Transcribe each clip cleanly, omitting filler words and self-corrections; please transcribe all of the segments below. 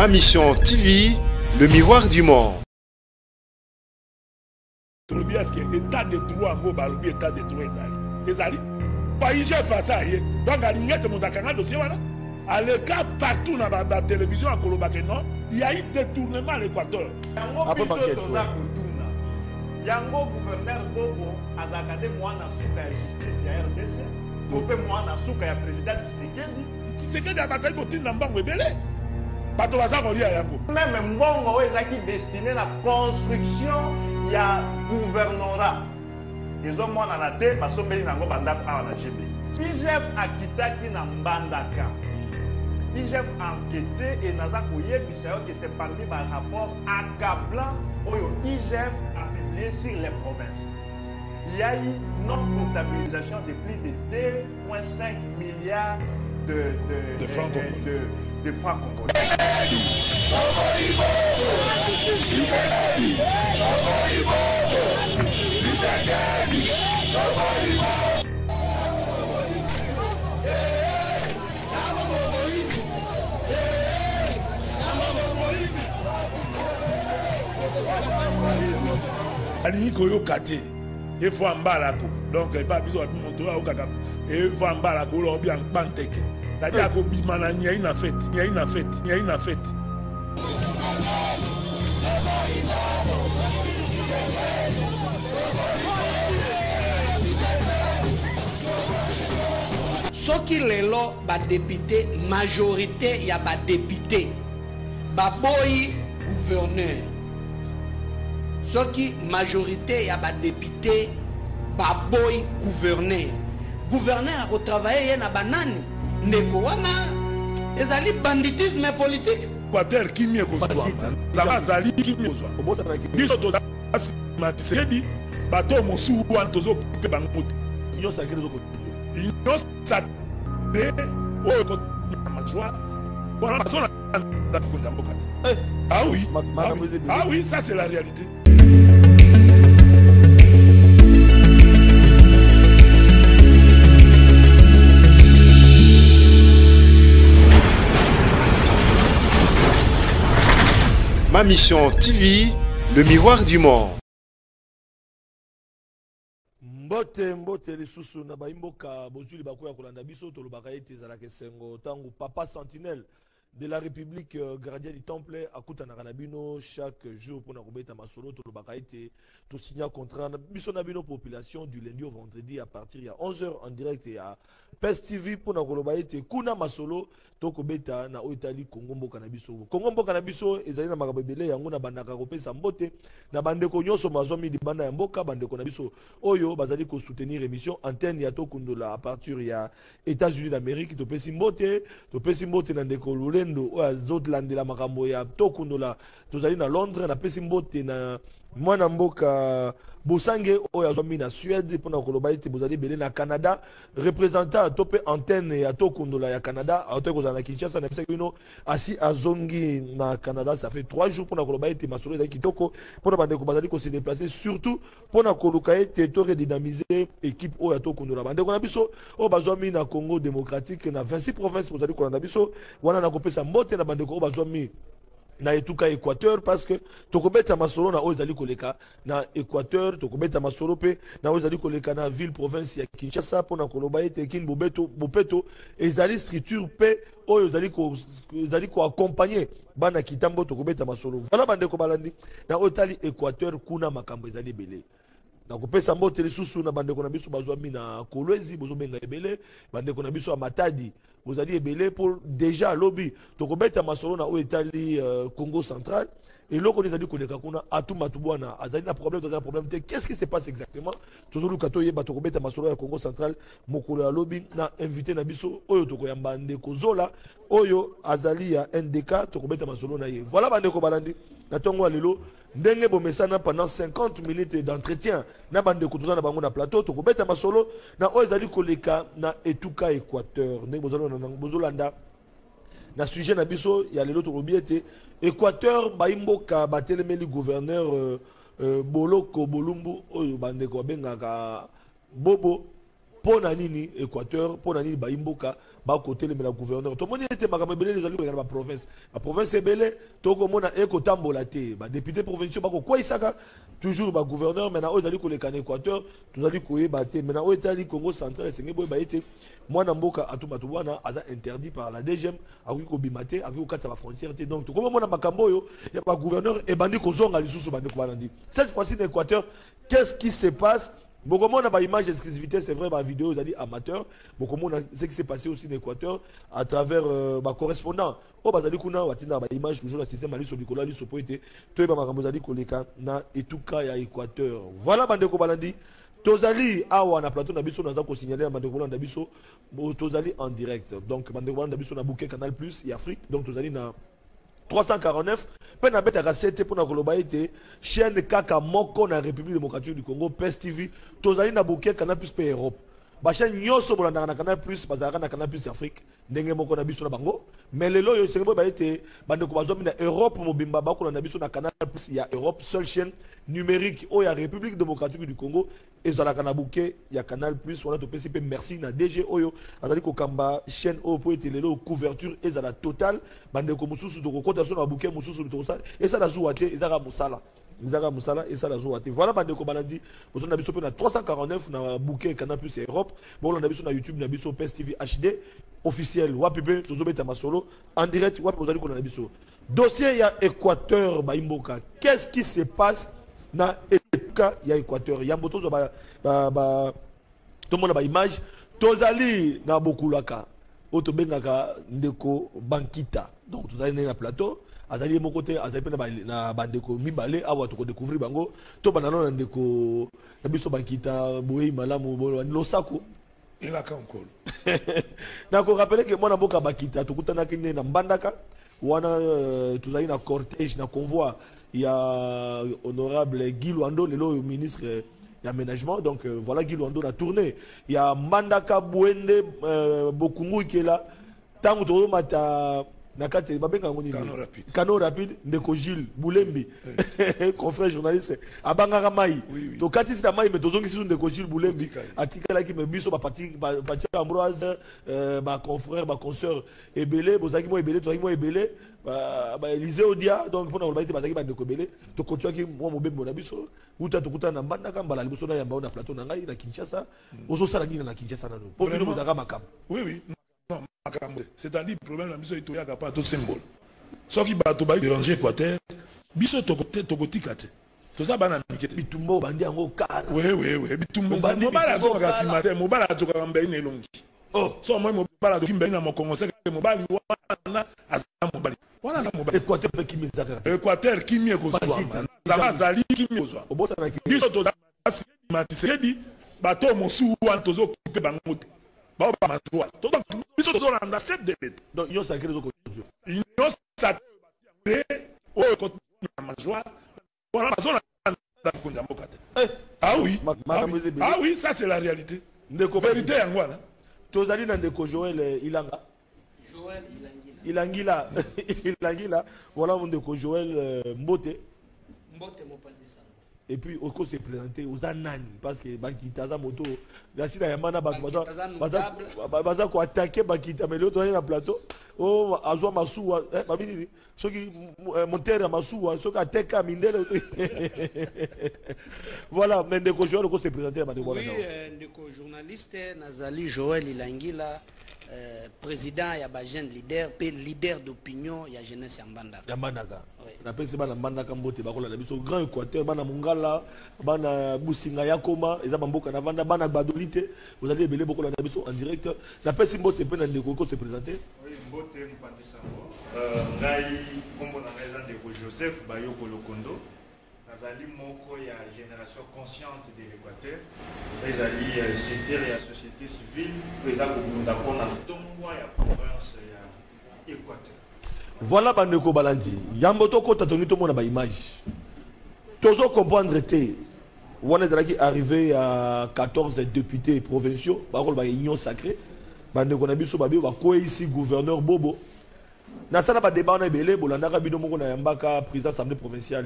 Ma Mission TV, le miroir du monde. Est-ce que l'état de droit en état de droit ezali pas IG face à yé donc à l'ingette mon dakanga dossier voilà à l'écart partout dans la télévision à Kolobake non il y a eu détournement à l'Équateur après banquette yango gouverneur Bobo azakade mwana suka ya justice ya RDC tope mwana suka ya président Tshisekedi a bataille pour tinda mbango ebele bato baza kolia yango même mbongo oyo ezaki destiné la construction ya gouvernorat ezomona na te basombeli nango bandako awa na GB IGF akitaki na mbandaka IGF enquêté et naza koyebisa yo que c'est parmi ba rapport accablant oyo IGF a publié sur les provinces. Il y a eu non comptabilisation de plus de 2,5 milliards de francs congolais. Alingi koyoka te il faut ambalako donc pas besoin de monter au kaka il faut ambalako lo bien panteke c'est-à-dire ko bimana nya ina fête soki lelo ba député majorité ya ba député ba boy gouverneur soki majorité ya ba député ba boy gouverneur a retravailler na banani ndeko wana ezali banditisme politique Équateur qui mieux ko toi ça va zali qui mieux toi biso to Tshisekedi bato mosu wan tozo pe bango yo sakere zo ko yo sa de o ko majwa voilà zona ah oui ça c'est la réalité. Ma Mission TV, le miroir du monde. Mbote lisusu na baimboka bozuli bakoya kolanda biso tolobaka ete ezalaka esengo tango papa sentinelle de la République gardien du temple akutana na bino chaque jour pour na kobeta masolo tolobaka ete to signer contrat na biso na bino population du lundi au vendredi à partir ya 11h en direct ya PES TV pour na koloba ete kuna masolo to kobeta na Oitali Congo mboka na biso ezali na makambo ebele yango na bandaka kopesa mbote na bandeko nyonso mazomi di banda ya mboka bandeko na biso oyo bazali ko soutenir émission antenne ya to kundola à partir ya États-Unis d'Amérique to pesi mbote na ndeko Lulendo oyo azotlandela makambo ya to kundola tozali na Londres na pesi mbote na mwana mboka Bosange oyo azwami na Suède pona koloba ete bozali belé na Canada représentant topé antenne ya to kundola ya Canada ato kozana na Kinshasa na pesa bino asi azongi na Canada ça fait 3 jours pona koloba ete masolo za kitoko pona bandeko bazali ko se déplacer surtout pona koluka ete to redynamiser équipe oyo to kundola bandeko na biso o bazwami na Congo démocratique na 26 provinces bozali ko na biso wana na kopesa mbote na bandeko o bazwami na etuka Équateur parce que tokobeta masolo na ozali koleka na Équateur tokobeta masolo pe na ozali koleka na ville province ya Kinshasa pona koloba ete kin bopeto ezali structure pe oyo ezali ko accompagner bana kitambo tokobeta masolo voilà bandeko balandi na otali Équateur kuna makambo ezali belé na kopesa mbote lisusu na bandeko na biso bazwami na Kolwezi bozobenga ebele bandeko na biso ya Matadi bozali ebele pour déjà lobby tokobeta masolo na Oitali Congo central et loko ezali koleka kuna atuma tubwana azali na problème qu'est-ce qui se passe exactement tozolu kato yeba tokobeta masolo ya Congo central mokolo ya lobby na invité na biso oyo tokoyamba ndeko Zola oyo azali ya NDK tokobeta masolo na ye voilà bandeko balandi na tongo lelo ndenge bomesana pendant 50 minutes d'entretien na bande kutuzana bango na plateau tokobeta masolo na oyo ezali koleka na etuka Équateur ndenge bozolanda na sujet na biso ya lelo tolobi ete Équateur baimboka batelemeli gouverneur Boloko Bolumbu oyo bandeko bengaka Bobo pour nani Équateur, pour nani Baimboka, ba côté le gouverneur. Tout le monde était makambo belé les alliés dans la province. La province est belé, tout le monde a écotambolate. Ba député provincial ba quoi isaka toujours ba gouverneur maintenant aux alliés les can Équateur, tous alliés koye baté. Maintenant aux États-Unis Congo central c'est ngebo ba été moi na mboka atumatuwana aza interdit par la DGM a ko bimate a ko katsa la frontière donc tout comme moi na makambo yo ya ba gouverneur et bandi ko zonga lisusu bandi ko balandi. Cette fois-ci en Équateur, qu'est-ce qui se passe? Beaucoup de monde a pas image d'exclusivité, c'est vrai, ma vidéo, c'est-à-dire amateur. Beaucoup de monde a ce qui s'est passé aussi en Équateur à travers ma correspondant. Oh, bah, c'est-à-dire qu'on a une image toujours le système Ali sur Nicolas, Ali sur Poété. Toi, bah, ma dit qu'on na et tout cas, il y a Équateur. Voilà, bande ko balandi. Tozali, awa na plateau nabiso, nous avons signalé à bande ko balandi nabiso. Tozali en direct. Donc, bande ko balandi nabiso na bouquet Canal Plus et Afrique. Donc, Tozali na 349 peine à mettre à 7 pour la globalité chaîne kaka moko na République démocratique du Congo PES TV tozali na bouquet Canal Plus pe Europe ba chaîne nyoso bolanda na Canal Plus bazaka na Canal Plus Afrique ndenge moko na biso na bango mais lelo yo sengebo ba été bande ko bazomi na Europe mobimba ba ko na biso na Canal Plus ya Europe seule chaîne numérique o ya République démocratique du Congo ezala kana bouquet ya Canal Plus wala to PCP merci na DG oyo azali ko kamba chaîne o po été lelo couverture ezala totale bande ko mususu to ko kota so na bouquet mususu to ça et ça la zouate ezaka musala Nzaka Moussala et ça la joue. Voilà, bande ko balandi. Vous avez na 349 na bouquet Canal Plus Europe. Bon, on a sur na YouTube, na biso PES TV HD officiel. Wapipe tozobeta masolo en direct. Wap vous allez qu'on a biso. Dossier ya Équateur Baimboka. Qu'est-ce qui se passe na Équateur ya Équateur? Ya moto ba tout le monde a ba image. Tozali na Bokulaka. Otobengaka ndeko Bankita. Donc tozali na plateau. Azali mon côté azali na bandeko mibale awa to ko découvrir bango to banano na ndeko na biso bankita boyi malamu bolo losako il a encore na ko rappeler que mona boka bakita to kutana kine na mbandaka wana tuzali na cortège na convoi ya honorable Guy Luando le ministre d'aménagement donc voilà Guy Luando la tournée il y a Mbandaka Bwende Bokungu qui est là tango to mata nakate babenga ngoni Cano rapide ndeko Jules Boulembi confrère journaliste abanga mai to kati sita mai metozongi sisu ndeko Jules Boulembi atikala ki me biso ba parti Ambroise ba confrère ba consoeur ebele bozaki mo ebele to mo ebele ba Élisée Odia donc pona ba ite bazaki ba ndeko ebele to kotua ki mo mobembo na biso uta to kutana mbanda kambala liboso na yamba na plateau na ngai na Kinshasa ozo sala ngi na Kinshasa nano po bino bozaka makam oui c'est-à-dire le problème la mission est toya pas tout symbole sauf qui ba to ba déranger Équateur biso to côté kate to ça bana mikete bitumbo bandi yango kala oui bitumbo bandi mobala to ka simate mobala to ka mbe ne longi oh so moi mobala to kimbe na mokongo se ke mobali wana azama mobali wana mobali Équateur pe kimi zaka Équateur kimi ekozwa zama zali kimi ekozwa obosa na kimi biso to matisedi bato mosu wana tozo kipe bango donc union sacrée de union sacrée ah oui ça c'est la réalité vérité yangoana tozali na ndeko Joël Ilanga Ilangila voilà ndeko Joël Mbote Mopandisa et puis on s'est présenté aux anani parce que Bakita moto la sina yamana baza ko attaquer Bakita mais l'autre na plateau oh azwa masuwa babini soki monteur masuwa soki ateka mindele voilà mais ndeko Joël on s'est présenté à oui ndeko journaliste Nazali Joël Ilangila président ya ba jeune leader d'opinion ya jeunesse ya Mbandaka na pesi bana Mbandaka mbote bakola na biso grand Équateur bana Mungala bana Businga Yakoma eza bamboka na vanda bana Badolite vous allez belé beaucoup na biso en direct na pesi mbote pe na ndeko ko se présenter oui mbote mpandi sango ngai kombo na ngai ndeko Joseph Bayoko Lokondo nazali moko ya génération consciente de l'Équateur ezali secteur ya société civile eza kobunda pona tongwa ya province ya Équateur. Voilà bandeko balandi yambo to kota tongi to mona ba image tozo comprendre te wana ezalaki arrivé à 14 députés provinciaux bakolo ba union sacrée bandeko na biso babi ba ici gouverneur Bobo na sana ba débat na belé bolandaka bino moko na yambaka président assemblée provinciale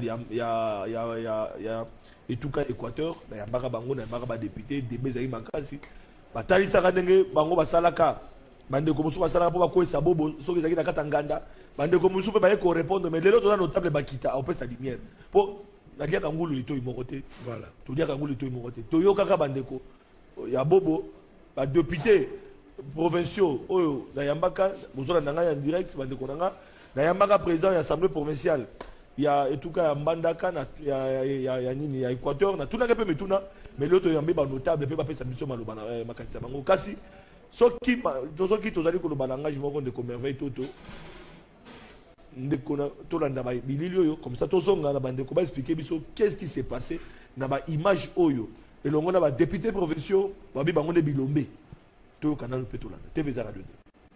ya etuka Équateur na yambaka bango na yambaka ba député débat ezali makasi batalisaka ndenge bango basalaka bandeko mosusu basalaka mpo bakwesa bobo soki ezalaki na kata nganda bandeko mosusu mpe baye korépondre mais lelo toza notable bakita aopesa lumière mpo naliaka ngulu litoi moko te toliaka ngulu litoi moko te toyokaka bandeko ya bobo badepute provinciaux oyo nayambaka bozala na ngai en direct bandeko na nga nayambaka président ya assemblée provinciale ya etuka ya mbandaka ya nini ya équateur natunaka mpe mituna mais lelo toyambi banotable mpe bapesa biso maloba na makanisa bango kasi soki tozali koloba na ngage moko ndeko merveille toto ndeko tolanda bilili oyo comme ça tozonga na bandeko baexplike biso qu'est-ce qui s'est passé na baimage oyo elongo na badepute provinciaux babi bango nde bilombe toyokana mpe tolanda tv eza radio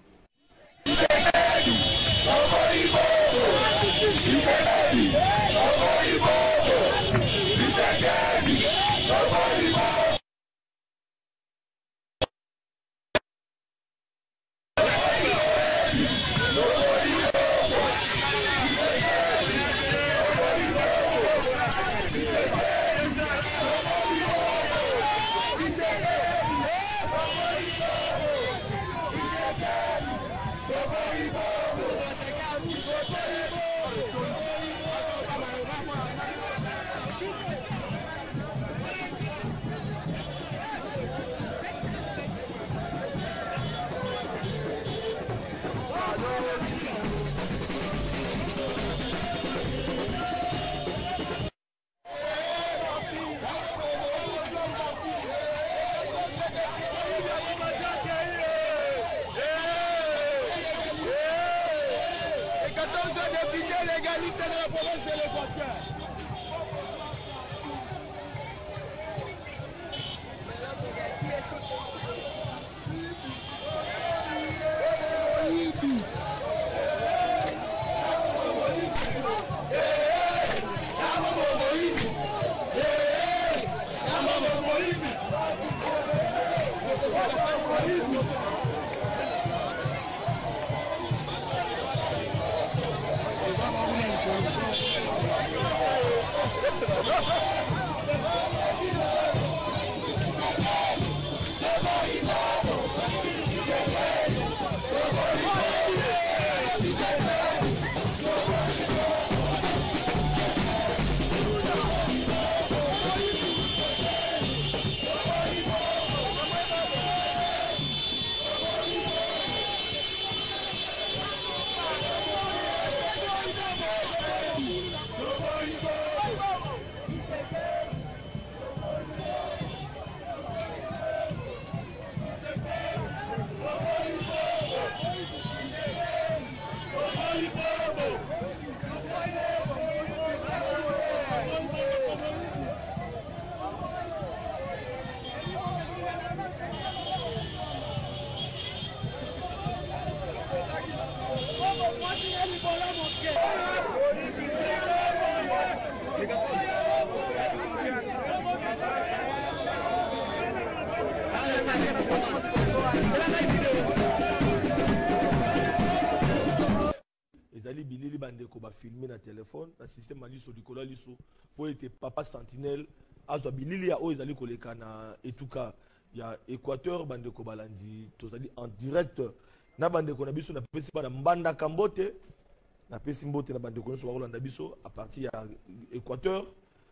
ezali bilili bandeko bafilme na telefone na système liso likolo liso po ete papa sentinelle azwa bilili ya oyo ezali koleka na etuka ya Équateur bandeko balandi tozali en direct na bandeko na biso na pesi bana mbandaka mbote na pesi mbote na bandeko nyonso bakolanda biso à partir ya Équateur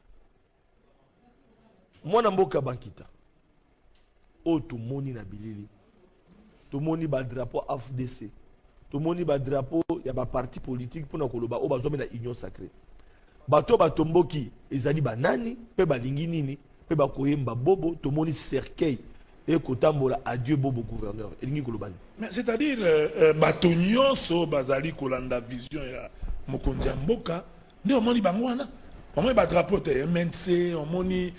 mwana mboka bankita oyo tomoni na bilili tomoni badrapeau AFDC tomoni badrapeau ya baparti politique mpona koloba oyo bazwami na union sacrée bato batomboki ezali banani mpe balingi nini mpe bakoyemba bobo tomoni cercueil ekotambola adieu bobo gouverneur elingi kolobani mais c'est-à-dire bato nyonso bazali kolanda vision ya mokonzi ya mboka nde omoni bango wana omoni badrapeau te MNC omoni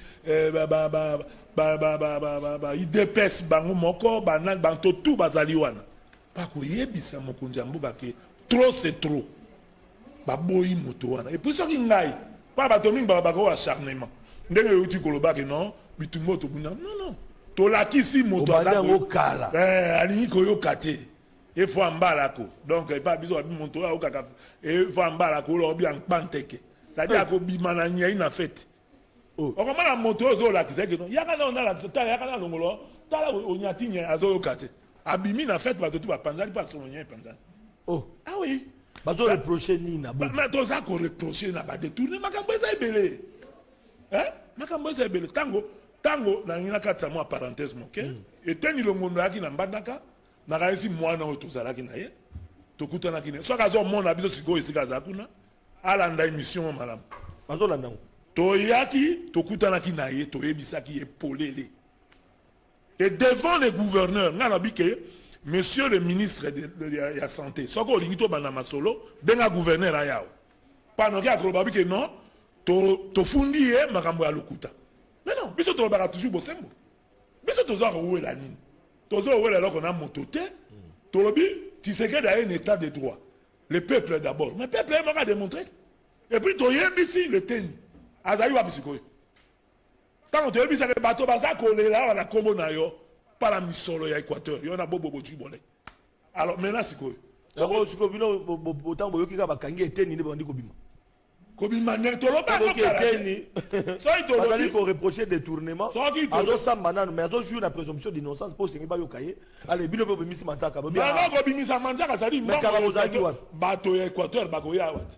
IDPS bango moko banto tu bazali wana bakoyebisa mokonzi ya mboka ke trop c'est trop baboyi moto wana et puis soki ngai pa bato mingi bakoko acharnement ndenge euti kolobaki non bitumba tobuna non tolakisi moto alingi koyoka te efo ambalako donc epa biso babi moto ayokaka efo ambalako olobi ankpanteke c'est-à-dire akobima na nyei na fete okomona moto oyo ozolakisa ke non yaka na ondala totala yaka na longolo tala onyati nya azoyoka te abimi na fête bato tu bapanzani pa solo nya panzani. Oh Ah oui bazo reprocher ni na bo mais to ça ko reprocher na ba détourner makambo eza ebele hein makambo eza ebele tango na ngina katsa mo parenthèse moke eteni longondo yaki na mbandaka na kaisi mwana o tozalaki na ye tokutana kine so kazo mona biso siko esika za kuna alanda émission malamu bazo landa toyaki tokutanaki na ye toyebisaki ye polele et devant les gouverneurs ngana bike monsieur le ministre de la santé soko olingi to bana masolo benga gouverneur ayao pano ki akoloba bike non to fundi ye makambo ya lokuta mais non biso to baka toujours bosembo biso to zo ko wela nini to zo wela loko na motote to lobi Tshisekedi a un état de droit le peuple d'abord mais le peuple m'a démontré et puis to yebisi le teni azali wa bisikoyo tango to yebisa ke bato baza kolela wana kombo na yo para misolo ya Équateur yo na bobo bojibole alors maintenant sikoyo donc siko bino botango yoki ka bakangi eteni ne bandi kobima kobima ne to loba ko eteni so ito bazali ko reprocher détournement azo sambana mais azo jouer la présomption d'innocence pour sengi ba yokaye allez bino bo bimisi manzaka bo bien ba ko bimisa manzaka sadi bato ya Équateur bakoya wat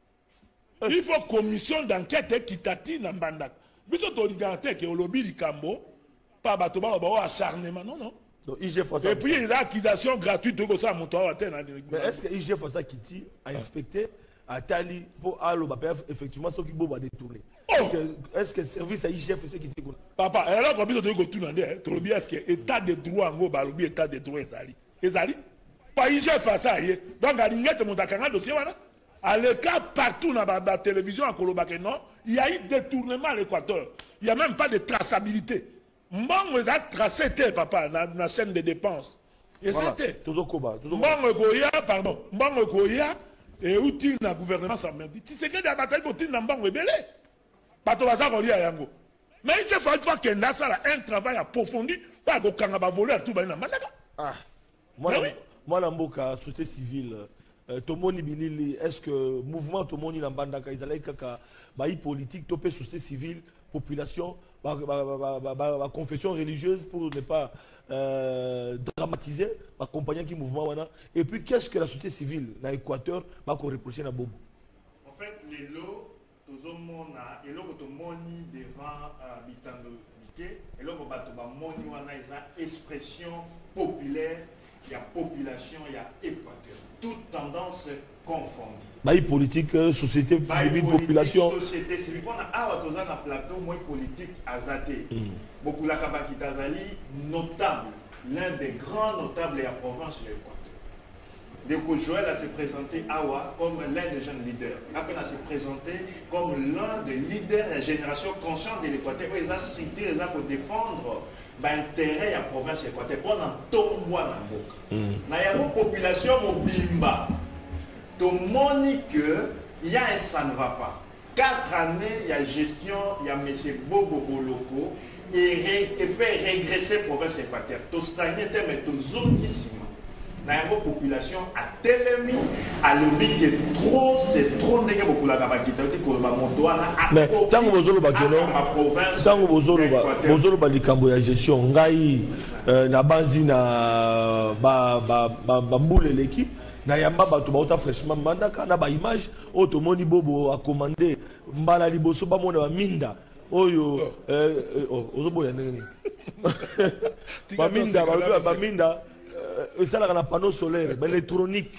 il faut commission d'enquête équitative na mbandaka biso to ligante ke olobi likambo pa bato ba acharnement non donc IGF faut ça et puis les accusations gratuites de ça moto wa tena mais est-ce que IGF faut ça qui dit à inspecter à tali pour allo ba effectivement ceux qui boba détourner est-ce que service à IGF c'est qui dit papa alors ko biso to ko tuna ndé to lobi est-ce que état de droit ngo ba lobi état de droit ezali pas IGF fa ça yé donc alingete montakanga dossier wana à l'écart partout dans la télévision à Kolobake, non, il y a eu détournement à l'Équateur. Il n'y a même pas de traçabilité. Mbongo a tracé, papa, dans la chaîne de dépenses. Et voilà. c'était. Mbongo Goya, pardon. Mbongo Goya, et outil dans le gouvernement, ça me dit. Tu sais que la bataille continue dans Mbongo Ebele. Bato Baza Goya Yango. Mais il faut qu'il y ait un travail approfondi. Pas que Kangaba voler à tout le monde. Ah, moi, la Mboka, société civile. Tomoni bilili est-ce que mouvement tomoni na bandaka izalai kaka ba politique topé société civile population ba confession religieuse pour ne pas dramatiser accompagner qui mouvement wana et puis qu'est-ce que la société civile na Équateur ba ko reprocher na bobo en fait les lots tozomona eloko tomoni devant bitando bike eloko bato ba moni wana eza expression populaire il y a population, il y a Équateur. Toutes tendances confondues. Baï politique, société civile, population. Société civile. On a un plateau, moi, politique azaté. Beaucoup la Kabakitazali, notable. L'un des grands notables de la province de l'Équateur. Deko Joël a se présenté Awa comme l'un des jeunes leaders. Après, il a se présenté comme l'un des leaders de la génération consciente de l'Équateur. Il a cité, il a pour défendre l'intérêt de la province de l'Équateur. Pendant tout le mois, dans la population mobimba, tout le monde il y a un ça ne va pas. 4 années, il y a gestion, il y a M. Bobo Boloko et fait régresser la province de l'Équateur. Tout stagné, mais tout zone ici. Dans la population a tellement à l'objet c'est trop négatif beaucoup la capacité de mais tant que vous avez tant que vous avez likambo ya gestion ngai na banzi na ba mbule leki na yamba bato bauta fraîchement mandaka na ba image otomoni bobo a commandé mbala liboso ba mona ba minda oyo ozoboya ndenge ba minda ça là un panneau solaire électronique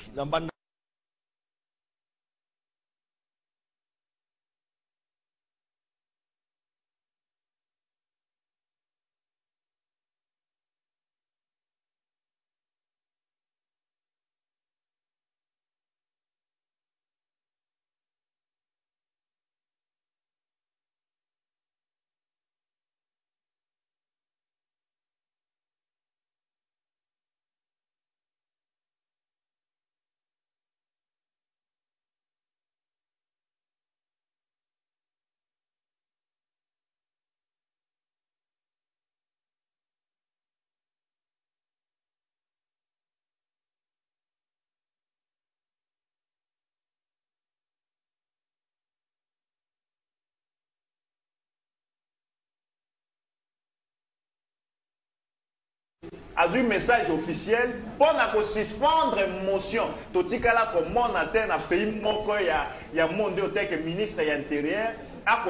a eu message officiel pour suspendre motion. Totikala comme mon antenne a pays moko ya monde que ministre de l'Intérieur a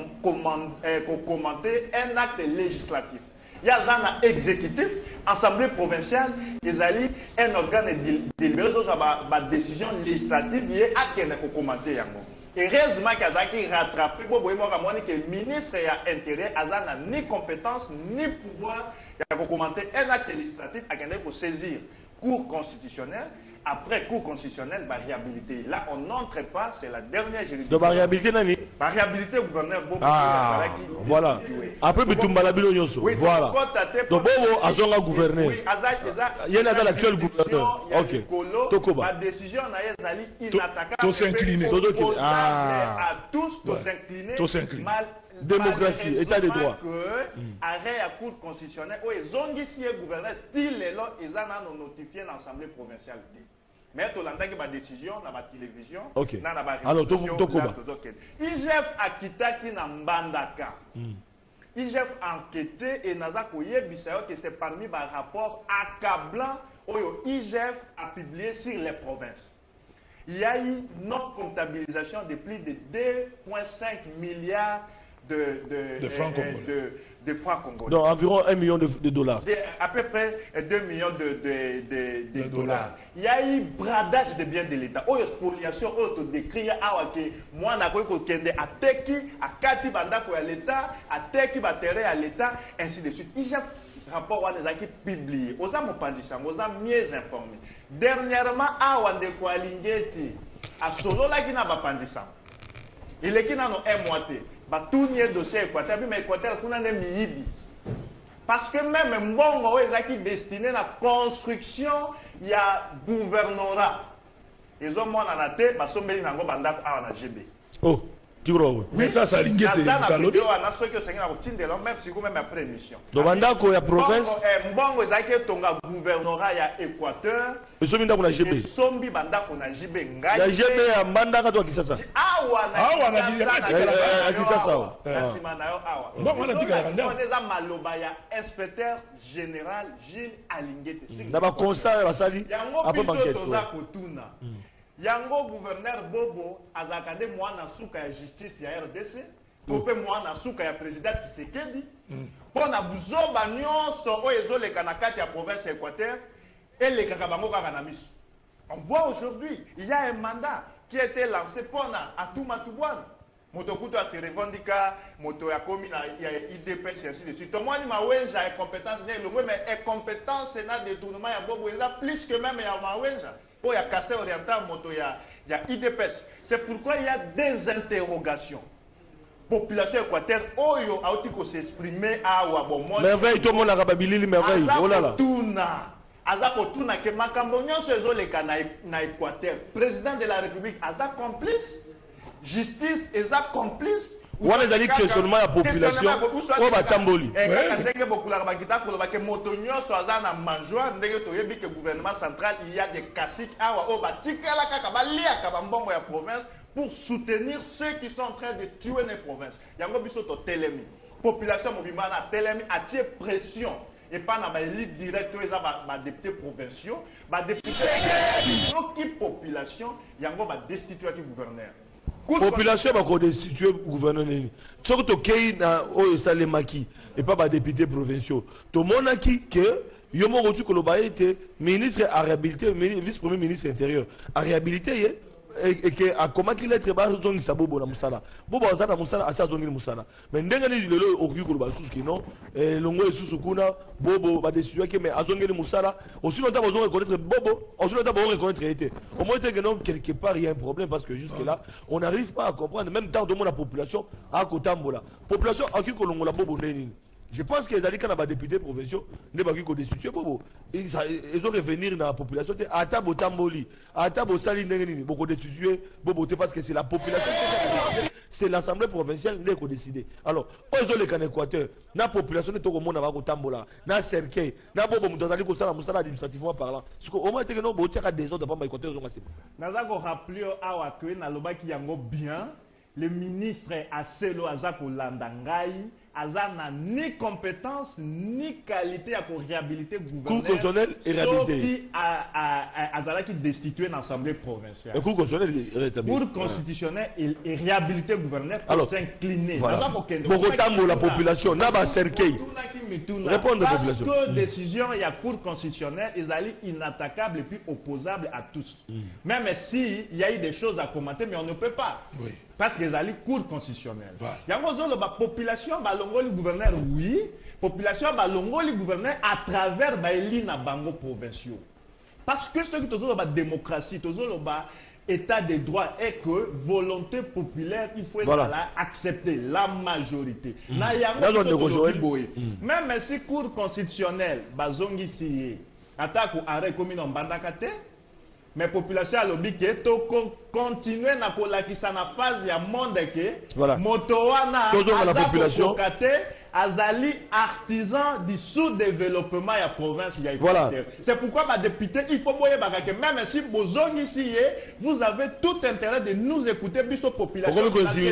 commenté un acte législatif. Il y a un exécutif, assemblée provinciale, ils allaient un organe délibéré sur la décision législative qui est à commenter. Et heureusement qu'il y a rattrapé, que le ministre de l'Intérieur n'a ni compétence ni pouvoir de commenter un acte législatif pour saisir cour constitutionnelle. Après cour constitutionnelle, variabilité. Là, on n'entre pas, c'est la dernière juridiction. De variabilité, Nani? Variabilité, gouverneur Bobo. Ah, voilà. Après, tu m'as la bille au voilà. Donc, Bobo, Azonga gouverneur. Oui, il y a l'actuel gouverneur. Ok. La décision n'a inattaquable. Tous s'incliner. À tous, tous s'incliner. Démocratie, état de droit. Arrêt à cour constitutionnelle, où ils ont dit si le gouverneur, ils ont notifié l'Assemblée provinciale. Mais tout le monde a une décision dans la télévision. Ok. Alors, IGF a quitté qui n'a Mbandaka. IGF a enquêté et n'a pas que c'est parmi les rapports accablants où IGF a publié sur les provinces. Il y a eu non comptabilisation de plus de 2,5 milliards de francs congolais. Donc environ 1 million de dollars. À peu près 2 millions de dollars. Il y a eu bradage de biens de l'État. Il y a spoliation, il y a décrit moi, je suis à Teki, à Kati Bandako à l'État, à Teki Bateré à l'État, ainsi de suite. Il y a un rapport qui est publié. Aux hommes mieux informés. Dernièrement, à Wandeko Alingeti, à Solo, là, qui n'a pas pandissant. Il est qui n'a pas un moitié. Tout le dossier équateur, mais équateur, on a des miyibi. Parce que même Mbongo est destiné à la construction, il y a gouvernorat. Ils ont mon anaté, parce que ils ont bandak à GB. Oh, tu vois. Mais ça a lingué. Ça a vidéo, on a ceux qui sont là, même si vous même après émission. Donc bandak il y a province. Mbongo est tonga gouvernorat, il y a équateur. Et sombi bandak on a GB. Sombi bandak on a GB. Il y a GB à bandak toi qui ça. Ah on a dit ça. Bon, on a dit que Maloba, il y a inspecteur général Gilles Alingete. D'abord constat la sali. Après enquête. Yango gouverneur Bobo azakande mwana suka ya justice ya RDC, tope mwana suka ya président Tshisekedi. Pona buzoba nyonso o ezoleka na kati ya province Équateur et les kakabango kaka na miso. On voit aujourd'hui, il y a un mandat qui a été lancé pona Atuma Tubwana. Motokuto a se revendica, moto ya komi na IDPS et ainsi de suite. Tomoni mawenja est compétence, mais est compétence na détournement ya Bobo, il a plus que même ya mawenja. Il y a cassé oriental, il y a IDPS. C'est pourquoi il y a des interrogations. Population équatorienne, Oyo a aussi s'exprimer à Wabomon. Merveille, tout le monde a rababili, merveille. Oh là là. Azako Tuna, que Makambonyon se zoleka na Équateur. Président de la République, Azak complice. Justice, Azak complice. On a dit que seulement la population on va tamboli. Le gouvernement central, il y a des caciques pour soutenir ceux qui sont en train de tuer les provinces. Il y a une population mobimana Telemi a tiré pression et pas dans l'élite directe des députés provinciaux, des députés qui population, il y a une destituer le gouverneur. Population va destituer le gouverneur. Surtout qu'il y a des maquis et pas des députés provinciaux. Tout le monde a dit que Yomo Rotu Koloba était ministre à réhabiliter, vice-premier ministre intérieur. À réhabiliter, et que à comment qu'il est très bas, zone de Bobo na Moussala. Bobo Azana Moussala, à sa zone de Moussala. Mais ndengani le au Rio Koloba sous qui non, longo et sous Kuna, Bobo va destituer que mais à zone de Moussala. Aussi longtemps on reconnaître Bobo, aussi longtemps on reconnaître été. Au moins que non quelque part il y a un problème parce que jusque là on n'arrive pas à comprendre même tant de la population à Kotambola. Population à qui Kolongo la Bobo Néni. Je pense que les Alikana des députés provinciaux ne vont pas destituer Bobo. Ils ont revenir dans la population. Atabo Tamboli, Atabo Sali Nengenini, beaucoup destituer Bobo parce que c'est la population qui a décidé. C'est l'Assemblée provinciale qui a décidé. Alors, ils ont les canaux Équateur, la population est au monde à Tambola, na Cercueil, na Bobo Moutazali Kosala Moussala administrativement parlant. Au moins, il y a des autres dans l'Équateur. Nazako rappelé à que Naloba qui yango bien. Le ministre Aselo Azako Landangai, azana ni compétence ni qualité à réhabiliter gouverneur. Cour constitutionnelle et réhabilité. Sauf qui azala qui destitué dans l'Assemblée provinciale. Cour constitutionnelle et rétabli. Cour constitutionnelle et réhabiliter gouverneur pour s'incliner. Voilà. Bogotambo la population naba cercueil. Répondre à la population. Parce que décision il y a Cour constitutionnelle ils allaient inattaquable et puis opposable à tous. Même si il y a eu des choses à commenter mais on ne peut pas. Oui. Parce qu'ils allaient Cour constitutionnelle. Il y a Voilà. la population le gouverneur oui, population le gouverneur à travers les bango provinciaux. Parce que ce qui est la démocratie, état de droit est que volonté populaire, il faut accepter la majorité. Même si Cour constitutionnelle, bazongi si attaque ou arrêt commis en bandakate, mais population a lobby que to continuer na kolakisa na phase ya monde que motowana la population azali artisan du sous-développement ya province ya Équateur. C'est pourquoi ma député il faut moyen que même si bozongi ici vous avez tout intérêt de nous écouter biso population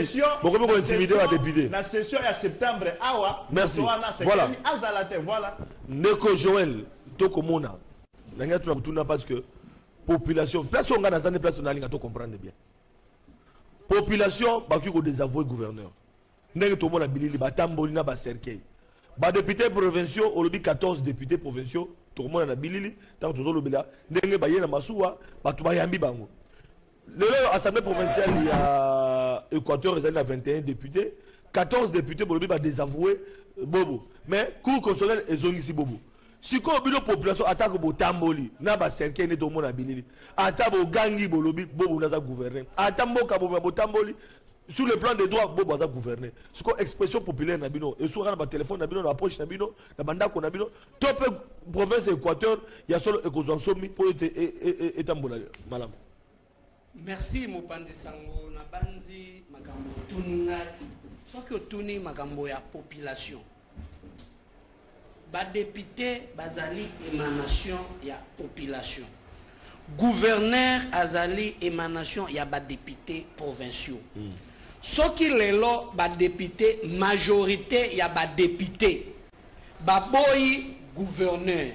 la session ya septembre awa motowana c'est azalate voilà Neko Joël tokomona nanga tuna parce que population, place on a dans des places on a to comprendre bien. Population, bah qui ko désavouer gouverneur. N'est tout le monde a bilili batamboli na ba cercueil. Ba députés provinciaux, au lobby 14 députés provinciaux, tout le monde a bilili, tant tout le monde n'est ba yena masuwa, ba to ba yambi bango. L'Assemblée provinciale il y a Équateur ils ont 21 députés, 14 députés pour le lobby ba désavouer bobo. Mais cour constitutionnelle ils ont ici bobo. Si ko bino population attaque bo tamboli na ba cercueil ne to mona bilili ata bo gangi bo lobi bobo na za gouverner ata mboka bo tamboli sur le plan des droits bobo za gouverner si ko expression populaire na bino et sur na ba téléphone na bino na poche na bino na bandako na bino top province Équateur ya solo ekozansomi pour etambola malam. Merci Mopandi Sango na banzi makambo tuninga soki otuni makambo ya population. Ba député bazali émanation ya population. Gouverneur azali émanation ya ba député provinciaux. Soki lelo ba député majorité ya ba député. Ba boy gouverneur.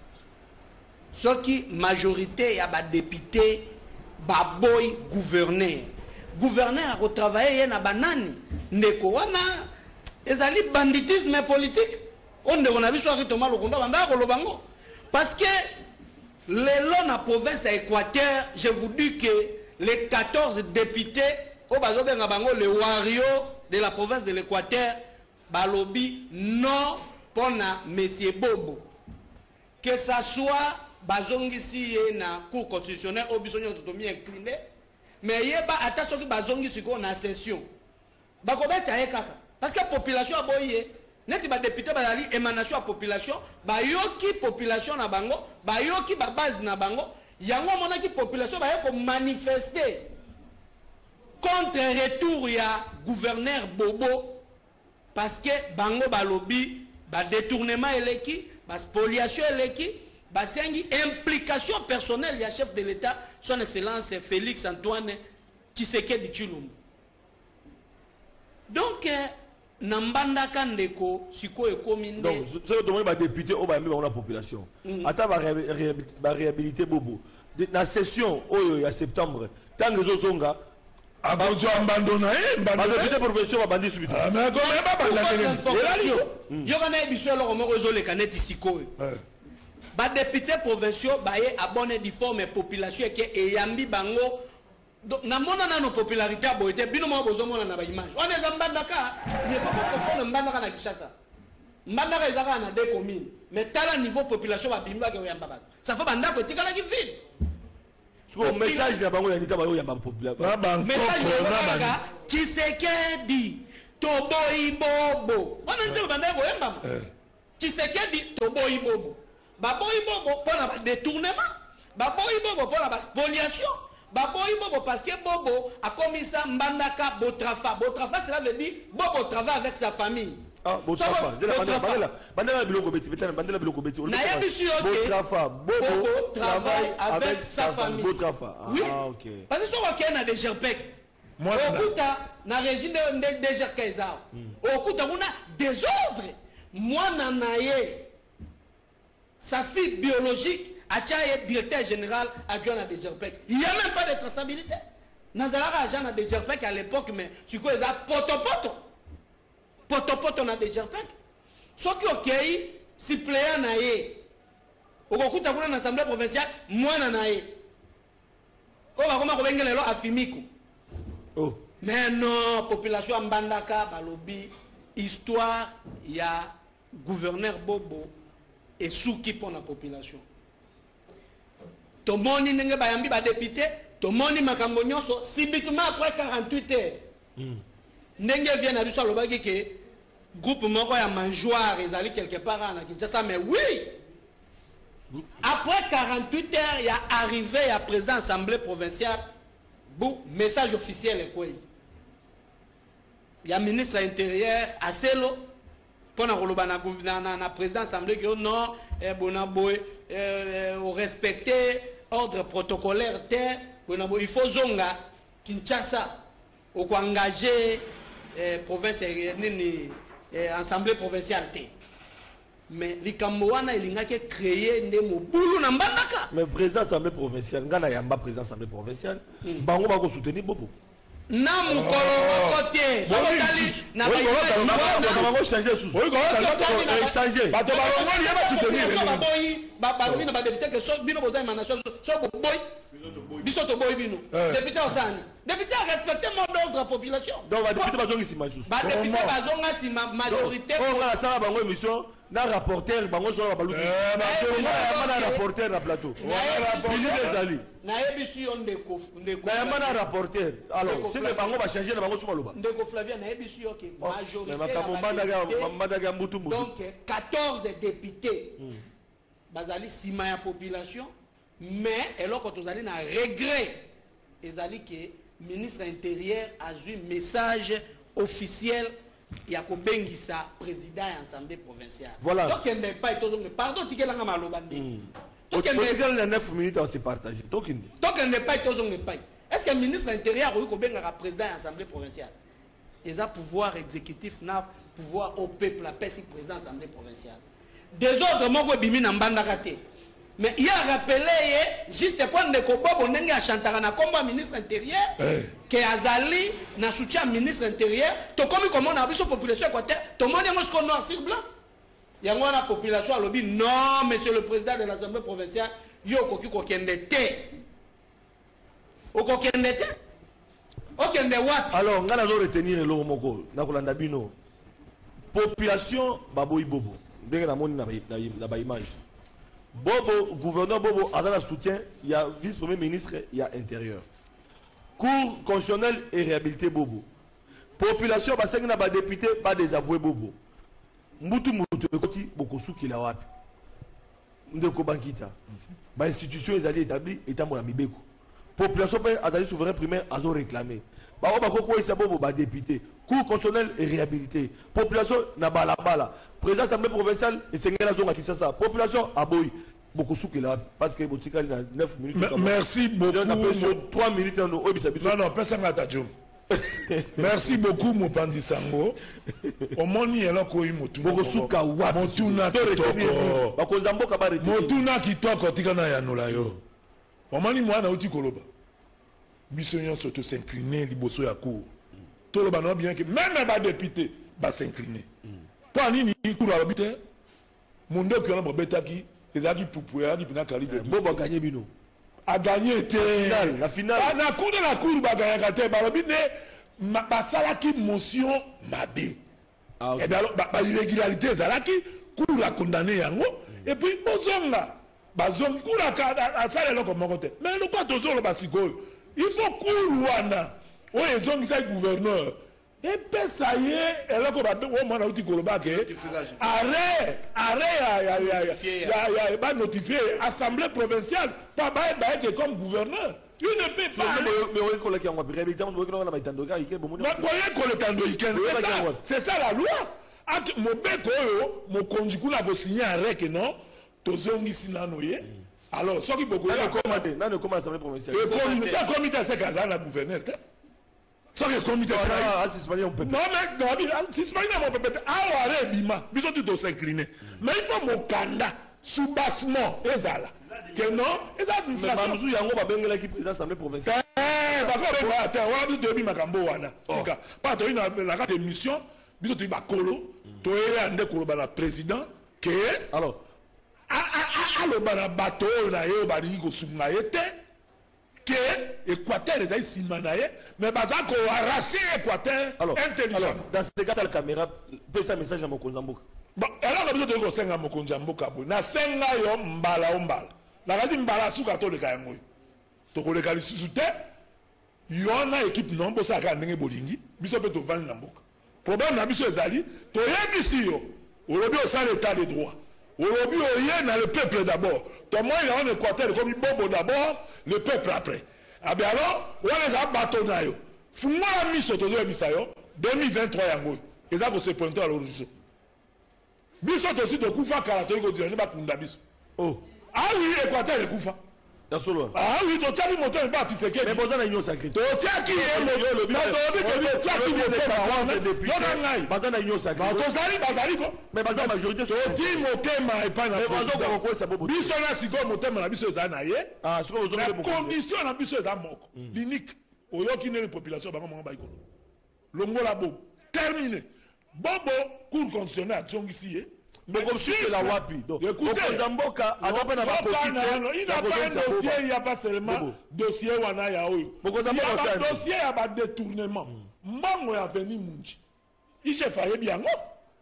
Soki majorité ya ba député ba boy gouverneur. Gouverneur a travaillé na banani ndeko wana ezali banditisme politique. On a vu parce que les lois na province à Équateur, je vous dis que les 14 députés les warriors de la province de l'Équateur balobi non pour monsieur Bobo que ça soit bazongisi na cour constitutionnelle au bisogno totomi incliné mais yeba ata soki bazongisi ko na session bakobeta ekaka parce que la population a boyé. Neti ba député bazali émanation à population ba yoki population na bango ba yoki ba base na bango yango mona ki population ba yoko manifester contre retour ya gouverneur Bobo parce que bango ba lobby ba détournement eleki ba spoliation eleki ba sengi implication personnelle ya chef de l'État son excellence Félix Antoine Tshisekedi Tshilombo. Donc Nambanda Kandeko, Siko et Kominde. Donc, c'est le député au Bambi dans la population. Attends, va réhabiliter Bobo. Dans la session, il y a septembre, tant que Zozonga. Ah, bah, vous abandonnez, le député provincial va bandir suite. Ah, mais comment il va bandir? Il y a un émission, alors, on résout les canettes Siko. Les députés provinciaux, ils ont abonné des formes population et Yambi Bango. Donc, na mona na no popularité a boité, bino mo bozo mona na ba image. On est en Mbandaka, il faut pas comprendre Mbandaka na Kinshasa. Mbandaka ezaka na 2 communes, mais tala niveau population ba bimba ke oyamba ba. Ça faut bandako tikala ki vide. So message na bango ya nita ba oyamba population. Message na bango Tshisekedi Toboyi Bobo. On entend bandako oyamba. Tshisekedi Toboyi Bobo. Ba boyi Bobo pour na détournement. Ba boyi Bobo pour la spoliation. Baboyi Bobo parce que Bobo a commis ça Mbandaka Botrafa. Botrafa cela veut dire Bobo travaille avec sa famille. Ah, Botrafa. Bandela biloko beti, bandela biloko beti. Botrafa. Bobo travaille avec sa famille. Botrafa. Oui. Ah, OK. Parce que si on a des GERPEC, okuta na régime de DGRK ezao okuta kuna désordre mwana na ye sa fille biologique achaye directeur général adjoint à DGRPEC. Il n'y a même pas de traçabilité. Nazalaka agent à DGRPEC à l'époque, mais tu connais ça poto na DGRPEC. Ce qui ok, si pléa na ye, au kokuta kuna na assemblée provinciale, moi na ye. On va comment revenir les lois à Fimiku. Oh. Mais non, population Mbandaka, balobi, histoire, il y a gouverneur Bobo et Souki pour la population. Tomoni nenge bayambi ba député, tomoni makambo nyonso subitement après 48 heures. Nenge vient na biso lobaki ke groupe moko ya manjoire ezali quelque part na Kinshasa, mais oui. Après 48 heures, il y a arrivé à président assemblée provinciale, bon message officiel est quoi? Il y a ministre intérieur à Selo pour na président assemblée que non bonaboy respecter ordre protocolaire terre il faut zonga Kinshasa au engager province nini assemblée provinciale té. Mais les Kamboana il a créé des mobulu na Mbandaka. Mais président assemblée provinciale, ngana yamba président assemblée provinciale, bango ba ko soutenir Bobo. Na mukolo côté. Na ba changer sous. Oui, changer. Ba to ba ngoni yaba soutenir. Ba bino ba député que so bino boza émanation so boy. Bisoto boy bino. Député osani. Député respecter mot d'ordre de la population. Donc ba député ba zongi sima sous. Ba député ba zonga sima majorité. On a ça bango émission. Na rapporteur bango so ba luki. Na rapporteur na plateau. Na ebisu on ndeko na rapporteur. Alors c'est que bango va changer na bango so maloba. Ndeko Flavien na ebisu yo ke majorité. Donc 14 députés. Bazali sima ya population mais alors quand vous allez na regret ezali que ministre intérieur a eu message officiel. Il y a Bengissa, président de l'Assemblée provinciale. Voilà. Donc il n'est pas pardon, tu es là donc il y a 9 minutes à se partager. Donc il n'est pas est-ce que le ministre intérieur ou le président de l'Assemblée provinciale il a pouvoir exécutif, n'a pouvoir au peuple, la paix, président de l'Assemblée provinciale. Des autres mots bimi na mbanda raté. Mais il a rappelé juste point de Kobobo Nenge a chantara na combat ministre intérieur que Azali na soutien ministre intérieur to comme comment on a vu sa population côté tout le monde est mosco noir sur blanc. Il y a la population a lobby non monsieur le président de l'Assemblée provinciale yo koki kokendete. O kokendete? Okende wapi? Alors ngana zo retenir le moko na kolanda bino. Population baboyi bobo. Ndenge na moni na ba image. Bobo, gouverneur Bobo, a le soutien, il y a vice-premier ministre, il y a intérieur. Cour constitutionnelle et réhabilité Bobo. Population, il y a des députés, pas des avoués Bobo. Moutou Moutou, beaucoup sous qu'il a wapi. Ndeko Bankita. Ma institution est établie, et mon ami Beko. Population, a des souverain primaire, a réclamé. Bobo, député. Cour constitutionnelle et réhabilité. Population, n'a pas la bala. Président de l'Assemblée provinciale, et c'est la zone qui ça. Population, à Boy. Beaucoup sous qu'il a, parce que Botika, il a 9 minutes. Merci beaucoup. 3 minutes. Non, non, personne n'a tadjum. Merci beaucoup, Mopandi Sango. Au monde, il y a là quoi, Motuna. Motuna Kitoko. Motuna Kitoko, Tikana Yanolayo. Au monde, moi, na Oti Koloba. Bissonnion surtout s'incliner, Liboso ya cour. Tout le monde bien que même les députés va s'incliner. Pas ni cour à l'habiter. Mon dos qui a un bétaki, les amis pour pouvoir, il a calibre. Bobo a gagné Bino. A gagné la finale. La cour de la cour va gagner à terre. Ma salaki motion mabé. Et bien alors, l'irrégularité, salaki, cour a condamné yango. Et puis, bozonga. Bazong, cour a salé comme côté. Mais le quoi de le basigo. Il faut coulouana. Oui, ils ont dit ça gouverneur. Et puis ça y est, et là, on a dit arrêt, notifié, assemblée provinciale, pas comme gouverneur. Il ne peut pas. C'est ça la loi. Mon béco, mon conduit, a signé un arrêt que non, tous ont ici nanoye. Alors, ce qui peut commenter, l'Assemblée provinciale. Le comité, c'est Kazan, la gouverneur. soki comité on peut. Non mais suspendre mon pépé aware bima biso tu dois s'incliner mais il faut mon kanda soubassement ezala que non ezala administration mais yango ba bengela ki président assemblée provinciale bakoko bata wa dobi makambo wana tika pas to ina la carte émission biso tu ba kolo to ande kolo ba la président que alors aloba na bato na yo balingi kosunga ye te que Équateur est nsima na ye mais baza koarrache Équateur intelligent dans ce cas la caméra pesa message à mokonzi ya mboka bon eloko biso toyei kosenga mokonzi ya mboka boye nasenga yo mbala o mbala nakasi mbala suka toleka yango oyo tokoleka lisusu te yo na équipe non bosalaka ndenge bolingi biso mpe tovandi na mboka problème na biso ezali toyebisi yo olobi osala état de droit olobi oye na le peuple d'abord tomoi na on Équateur comme bobo d'abord le peuple après abe alors wana eza bato na yo fungola miso tozoyebisa yo 2023 yango oyo eza kose pointe à l'horizon biso tosi tokufa kala toyi kodira ni bakunda biso ah oui Équateur ekufa ah oui totiaki moto ba Tshisekedi mais boza na union sacrée totiaki ye moto na tobi ko totiaki moto yoka ngai baza na union sacrée bazali ko mais baza majorité toti motema epai na bazo ko ko sabobo biso na siko motema na biso eza na ye siko bozo na condition na biso eza moko l'unique oyoki ne population bango mongo baikolo longola bo terminé bobo cour constitutionnelle atongisi ye la wapi donc Zamboka azapa na il n'a pas un dossier il n'y a pas seulement dossier wana ya oyo il y a un dossier ya ba détournement mbango ya veni munji chef ayebi yango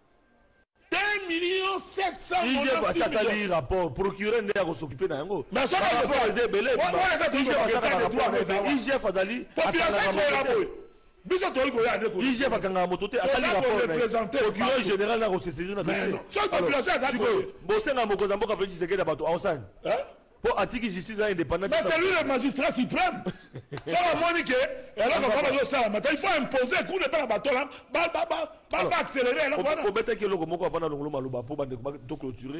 1,7 million ça sali rapport procureur ne ko s'occuper na yango mais ça va c'est belé IGF adali population biso toyi koya ne ko IGF akanga moto te asali rapport procureur général na ko se saisir na dossier so population ça ko bosenga mokonzi ya mboka Félix Tshisekedi bato awsani po atiki justice indépendante mais c'est lui le magistrat suprême ça la monique alors qu'on va ça mais il faut imposer coup de pas bato là ba accélérer alors voilà ko beta ke loko moko avana longolo maloba po bande to clôturer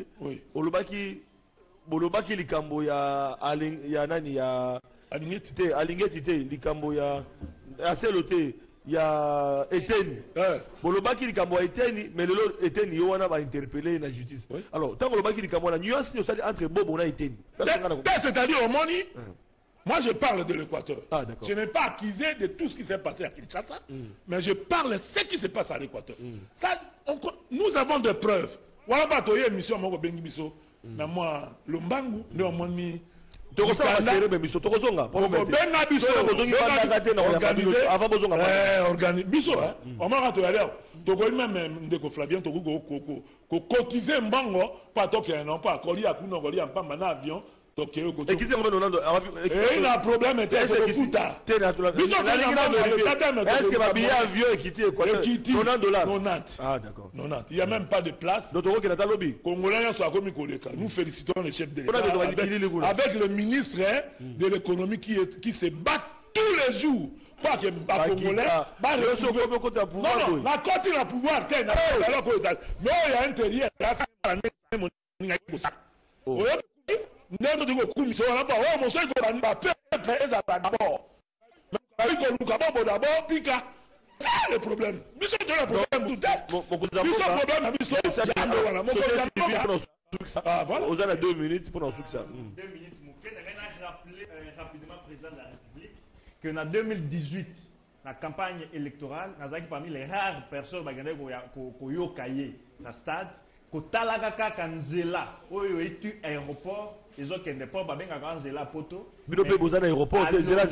olobaki likambo ya nani ya alingeti te likambo ya aselote ya eteni bolobaki likambo ya eteni mais lelo eteni yo wana ba interpeller na justice alors tant bolobaki likambo na nuance ni osali entre bobo na eteni c'est-à-dire au moni moi je parle de l'Équateur je n'ai pas accusé de tout ce qui s'est passé à Kinshasa mais je parle de ce qui se passe à l'Équateur ça nous avons des preuves wala ba to ye mission moko bengi biso na moi lombangu ndio moni tokosala basere be biso tokosonga benga biso bozongi bandaka te na organiser avant bozonga organiser biso omaka to yale tokoli même ndeko Flavien toko ko cotiser mbango pa tokena non pas kolia kuno kolia mpamba na avion tokyo ko ekite ngombe nonando il a problème était c'est futa biso est-ce que ba billet avion ekite quoi $90 ah d'accord 90 il y a même pas de place donc toko kena lobby congolais sont komi koleka nous félicitons le chef de l'État avec le ministre de l'économie qui se bat tous les jours pas que ba congolais ba reso ko ko ta pouvoir non la côté la pouvoir tena alors que ça non il y a intérieur là ça mon ninga ko ça ndendo diko kumisa wana ba wa mo so ko ba pepe eza d'abord mais ko luka bobo d'abord tika c'est le problème biso de le problème tout biso problème biso wana mo ko ah voilà on a 2 minutes pour nous ça 2 minutes Mouké n'a rappelé rapidement président de la République que en 2018 la campagne électorale nazaki parmi les rares personnes bagende ko yokaye na stade ko talaka kaka nzela oyo etu aéroport ezokende po babengaka nzela poto bino pe bozana aéroport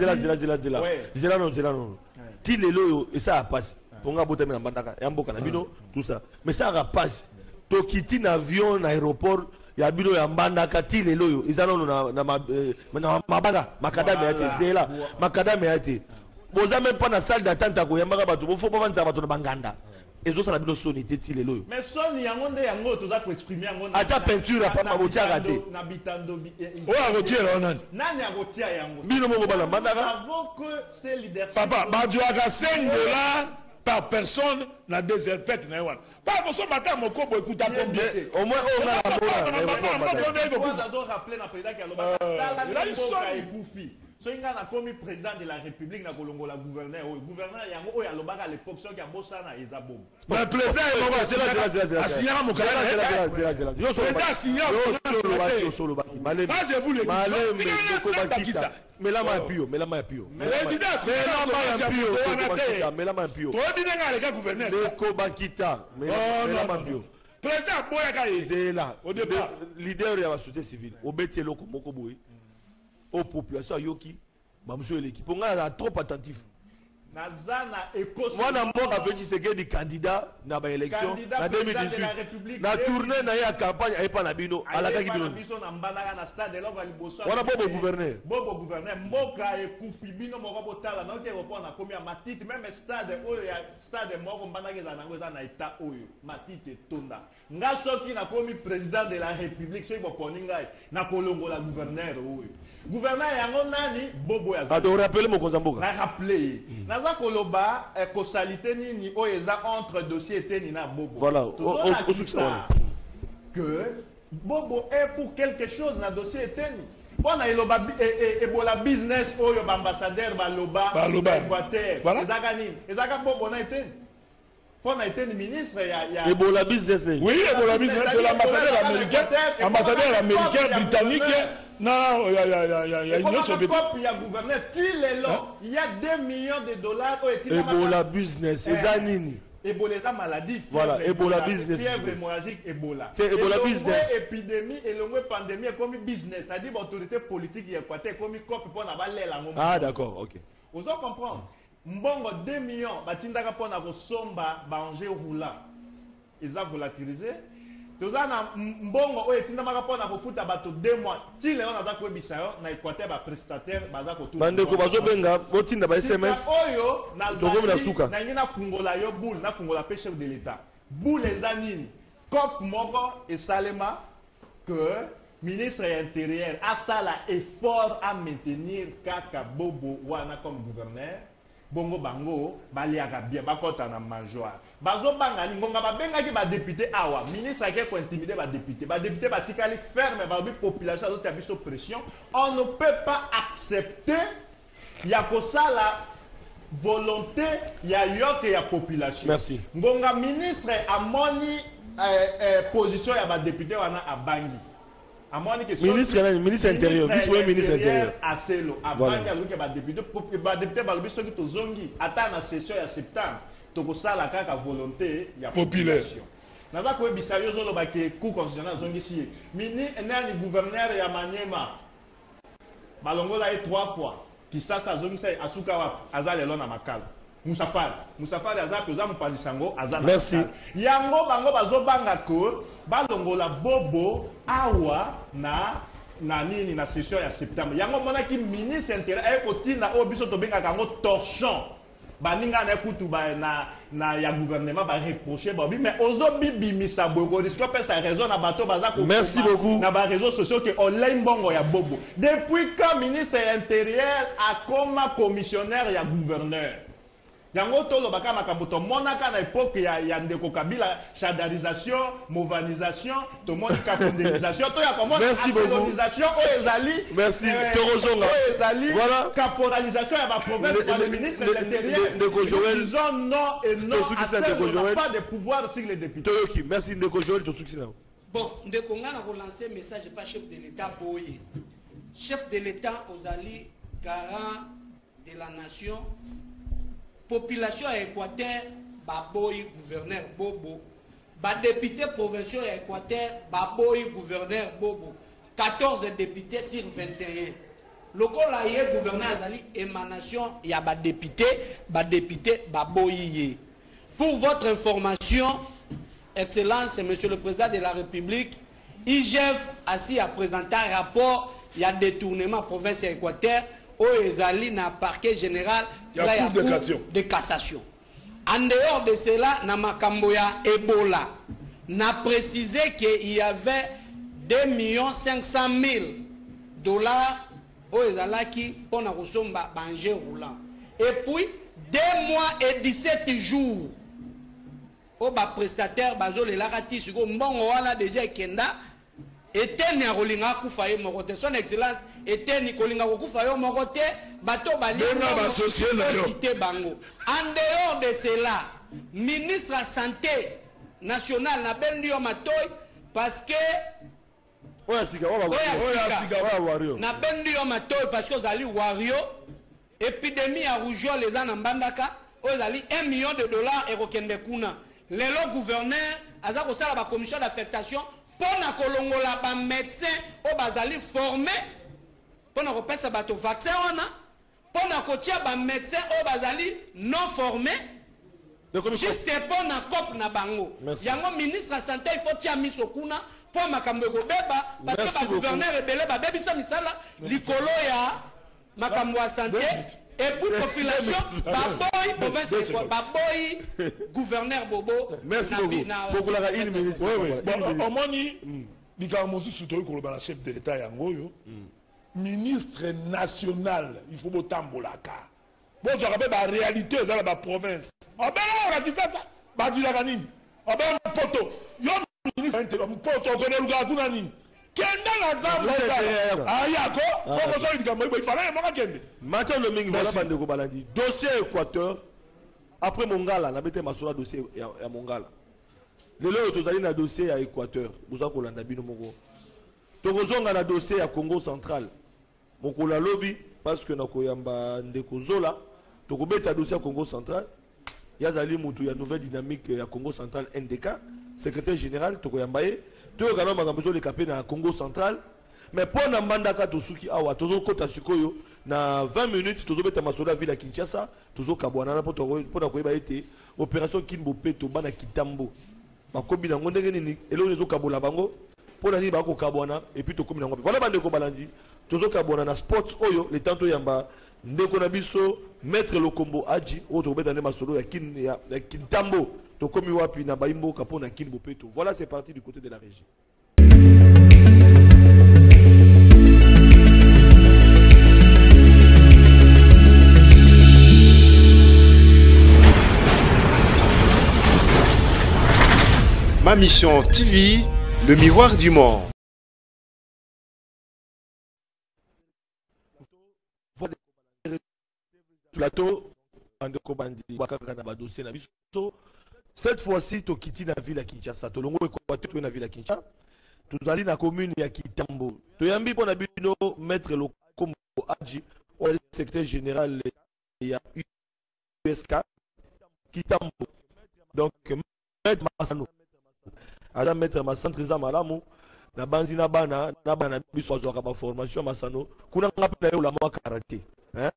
zela non ti lelo oyo esa passe ponga botami na mbandaka ya mboka na bino tout ça mais ça passe tokiti na avion na aéroport ya bino ya mbandaka ti lelo oyo eza nono na mabanda makadame yate zela makadame yate boza même pas na salle d'attente ko yambaka bato bofo bavanza bato na banganda ezo sala bino soni te ti lelo oyo mais soni yango nde yango toza ko exprimer yango ata peinture pa mabotia raté na bitando oya kotiela nani nani akotia yango bino moko bala mbandaka avant que ces leadership papa bajoaka $5 par personne na déserpec na wana pas ko so mata mokobo ekuta combien au moins on a la rappeler na président qui a loba tala ni boka ekufi so inga na komi président de la république na kolongola gouverneur yango oyo alobaka à l'époque soki abosana eza bobo mais président asignaka mokala président boyaka ezela au départ leader ya la société civile obetelo ko moko boy au population yoki bamuso l'équipe on a trop attentif nazana écosse moi mboka veut dire que des candidats na ba élection na 2018 na tournée na ya campagne ay pa na bino alaka ki bino biso na mbala na stade là ba liboso wana bobo gouverneur mboka ekufi bino moko botala na ote report na komi ya matite même stade oyo ya stade moko mbana keza nango za na état oyo matite tonda nga soki na komi président de la république soki boponi ngai na kolongola gouverneur oyo gouverneur yango nani bobo ya ado rappeler mo kozamboka na rappeler naza koloba cosalité nini oyo eza entre dossier eteni na bobo voilà au succès que bobo est pour quelque chose na dossier eteni pona eloba ebola business oyo ba ambassadeur baloba Équateur ezaka nini ezaka bobo na eteni pona eteni ministre ya ebola business oui ebola business c'est l'ambassadeur américain britannique non, il y a une autre il y a gouverneur il y a 2 millions de dollars Ebola business ezanini Ebola maladie voilà Ebola business fièvre hémorragique Ebola Ebola business épidémie et longue pandémie comme business c'est-à-dire l'autorité politique y Équateur comme cop pour na balela ngo ah d'accord OK vous comprenez mbongo 2 millions batindaka pona ko somba banger roulant ils ont volatilisé tozana mbongo oyo etindamaka mpona kofuta bato 2 mois ti lelo naza koyebisa yo na Équateur baprestataire baza kotuna bandeko bazobenga botinda ba SMS oyo nangi nafungola yo boule nafungola mpe chef de l'état boule eza nini cop moko esalema que ministre ya intérieur asala effort à maintenir kaka bobo wana comme gouverneur bongo bango baliaka bien bakota na major bazobanga ngonga babengaki ba député awa ministre ake ko intimider ba député batikali ferme ba population azoti abiso pression on ne peut pas accepter ya kosala volonté ya yoke ya population merci ngonga ministre amoni position ya ba député wana abangi ministre intérieur vice-premier ministre intérieur aselo avant ya luke ba député balobi soki tozongi ata na session ya septembre tokosala kaka volonté ya population naza koyebisa yo zoloba ke cour constitutionnel azongisi ye nani gouverneur ya Maniema balongola ye 3 fois kisasa azongisa ye asuka wapi aza lelo na makala Musafari aza koza mopanzi sango aza na merci yango bango bazobanga ko balongola bobo awa na nini na session ya septembre yango monaki ministre intérieur ekotina oyo biso tobengaka yango torchon baninga na kutu ba na ya gouvernement ba reprocher ba mais ozobibimisa bogo risque pesa raison na bato baza ko merci beaucoup na ba réseaux sociaux que online bongo ya bobo depuis quand ministre intérieur a comme commissionnaire ya gouverneur yango tolo baka makambo to monaka na époque ya ndeko Kabila chadarisation mauvanisation to monika condamnation to ya comment colonisation o ezali merci torozonga ezali voilà caporalisation ya ba province par le ministre de l'intérieur ndeko Joël disons non et non pas de pouvoir sur les députés Toyoki merci ndeko Joël to succès bon ndeko ngana ko lancer message pas chef de l'état boye chef de l'état ozali garant de la nation population à Équateur baboy gouverneur bobo ba député provinciaux à Équateur baboy gouverneur bobo 14 députés sur 21 lokola yé gouverneur azali émanation ya ba député baboy. Pour votre information excellence monsieur le président de la République IGF assis à présenter un rapport il y a détournement province à Équateur au ezali na parquet général la cour de cassation. En dehors de cela, na makambo ya Ebola, n'a précisé qu'il y avait 2 500 000 dollars au ezalaki pour na kosomba banger roulant. Et puis 2 mois et 17 jours au ba prestataire bazo le lakati suko mbongo wana déjà kenda eteni ya kolinga kufa ye moko te son excellence eteni kolinga kokufa yo moko te bato balicité bango. En dehors de cela, ministre de la santé nationale na bendi yo matoy parce que na bendi yo matoy parce que ozali wario épidémie ya rougeole les en mbandaka ozali $1 million et rokende kuna lelo gouverneur aza kosala ba commission d'affectation pour na kolongola ba médecin o bazali formé pour na kopesa bato vaccin wana pour na kotia ba médecin o bazali non formé juste pour na cop na bango yango ministre la santé il faut tia miso kuna pour makambo ekobeba parce que ba gouverneur ebele ba bebisa misala likolo ya makambo ya santé et pour population baboy province baboy gouverneur bobo. Merci beaucoup la une minute. Bon omoni likambo mosusu toyi koloba la chef de l'état yango yo ministre national il faut botambolaka bon tu rappelles la réalité dans la province obela on a dit ça ba dilaka nini obela poto yo ministre poto connaît luka kuna nini kenda na zambo ayako pour ça il dit il fallait maka kende Mathieu Lomingi voilà bande ko balandi dossier Équateur après Mongala na bete masola dossier ya Mongala lelo tozali na dossier ya Équateur buza ko landa bino moko tokozonga na dossier ya Congo central moko la lobby parce que na koyamba ndeko zola tokobeta dossier ya Congo central yazali mutu ya nouvelle dynamique ya Congo central NDK secrétaire général tokoyamba ye tout le monde a besoin de caper dans le Congo central. Mais pour na mbandaka tosuki awa tozo kota sikoyo na 20 minutes tozo beta masoda ville à Kinshasa tozo kabwana na poto na koyeba ete opération Kinbope to bana Kitambo bakobi na ngondenge nini elo nezo kabola bango pona ni bako kabwana et puis to komi na ngombe voilà bande ko balandi tozo kabwana na sports oyo le tanto yamba ndeko na biso mettre le combo aji o to beta ne masolo ya Kitambo to komi wapi na baimbo kapona Kinbope to voilà c'est parti du côté de la régie. Ma mission TV, le miroir du monde. Plateau, cette fois-ci, tu quittes la ville à Kinshasa. Tu as la ville à Kinshasa. Tu as la commune à Kitambo. Tu as mettre le combo Adji, le secrétaire général de USK Kitambo. Donc, mettre Massano. Aja mettre Massano Trésor Malamu. Na banzi na bana biso azwaka ba formation Massano. Kuna ngapi na yo la mwa karaté. Hein?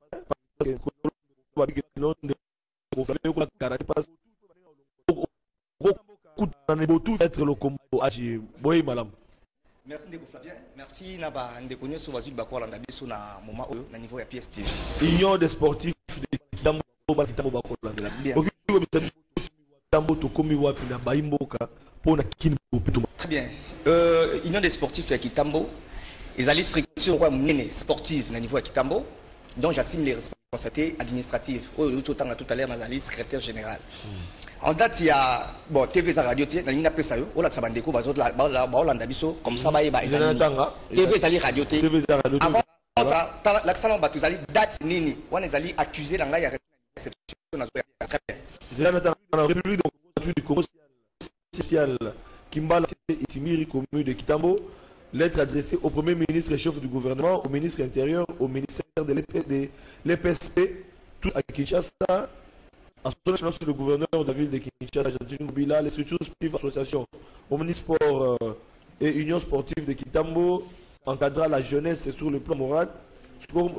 Être le combo Aji boy malam. Merci Ndeko Flavien. Merci Naba Ndeko Nyoso Wazuli Bakwala Ndabiso na moment oyo na niveau ya PSTV. Union des sportifs de Kitambo Bakwala de la bien. Kitambo to komi wapi na baimboka pona Kinbope to. Très bien. Union des sportifs ya Kitambo, ils allaient structure quoi menée sportive na niveau ya Kitambo. Donc j'assume les responsabilités administratives. Tout à l'heure dans la secrétaire général. En date il y a bon TV za radio té na lina pesa yo ola tsabandeko bazo la Hollande biso comme ça ba yeba TV za radio té avant l'accent ba tuzali date nini wana ezali accusé dans la réception na la République du Congo social Kimbala Itimiri commune de Kitambo. Lettre adressée au Premier ministre et chef du gouvernement, au ministre intérieur, au ministère de l'EPSP, tout à Kinshasa, à son sur le gouverneur de la ville de Kinshasa, Jadine Mobila, les structures sportives, associations, Omnisport et Union sportive de Kitambo, encadra la jeunesse sur le plan moral. Bon,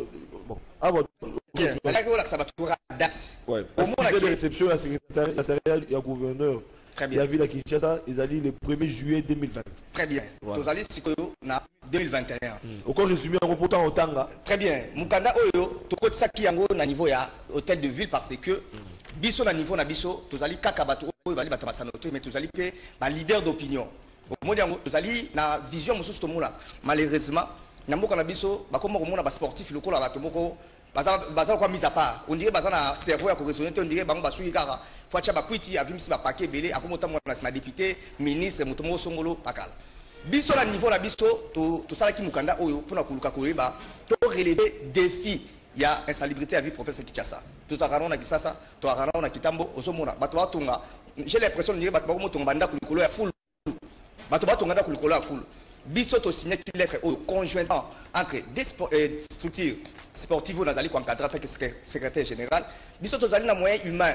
de réception à la secrétaire et au gouverneur. Il y a vu la Kinshasa, ils allaient le 1er juillet 2020. Très bien. Tous allés na 2021. Au cas résumé en reportant au Tanga. Très bien. Mukanda oyo, to côté ça qui yango na niveau ya hôtel de ville parce que biso na niveau na biso, tous allés kaka bato oyo bali batama sanoto mais tous allés pe ba leader d'opinion. Au modi yango tous allés na vision mosusu to mola. Malheureusement, na mboka na biso ba komo komona ba sportif lokola bato moko baza quoi mise à part. On dirait baza na cerveau ya ko raisonner, on dirait bango basuyi kaka. Faut que tu aies un paquet belé, à comment tu as député, ministre, Moutomo Songolo, Pakal. biso na niveau na biso to sala ki mukanda oyo pona kuluka koyeba to relever défi ya insalubrité à vie professeur Kinshasa to takarona kisasa to takarona kitambo osomona bato batunga j'ai l'impression de bato bakomotonga banda kulikolo ya full bato batunga nda kulikolo ya full biso to signé une lettre conjointement entre des structures sportives nazali ko encadrer en tant que secrétaire général biso to zali na moyen humain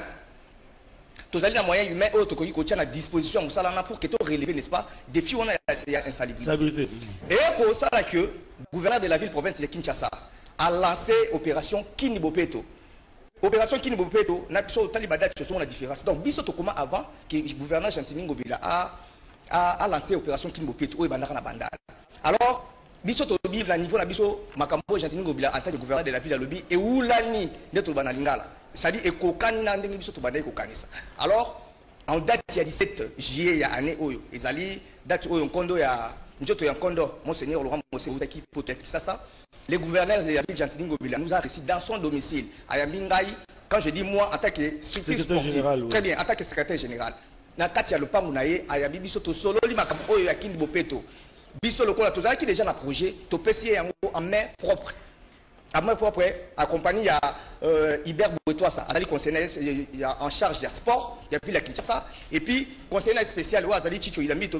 autre qui tient à disposition pour que tu relever n'est-ce pas défi on a insalubrité et pour ça que le gouverneur de la ville province de Kinshasa a lancé opération Kinibopeto. Opération Kinibopeto n'a pas talibada sur la différence donc biso to comment avant que le gouverneur Gentini Ngobila a lancé opération Kinibopeto au bandara na bandal alors biso to bible na niveau na biso makambo Gentini Ngobila en tant que gouverneur de la ville à lobby et oulani neto bana lingala c'est-à-dire ekokani na ndenge biso to banda ekokanisa alors en date ya 17 juillet ya année oyo ezali date oyo nkondo ya njoto ya nkondo monseigneur Laurent Moseko qui peut-être ça le gouverneur de la ville Gentini Ngobila nous a reçu dans son domicile à Yambingai quand je dis moi en tant que structure sportive général, très bien en tant que secrétaire général na kati ya lopangu na ye ayambi biso to solo li makambo oyo ya Kinibopeto biso lokola tozala ki déjà na projet to pesi yango en main propre accompagné Hubert Bouetoisa, conseiller en charge du sport, il y a puis la Kinshasa, et puis conseiller spécial, Chicho, il a mis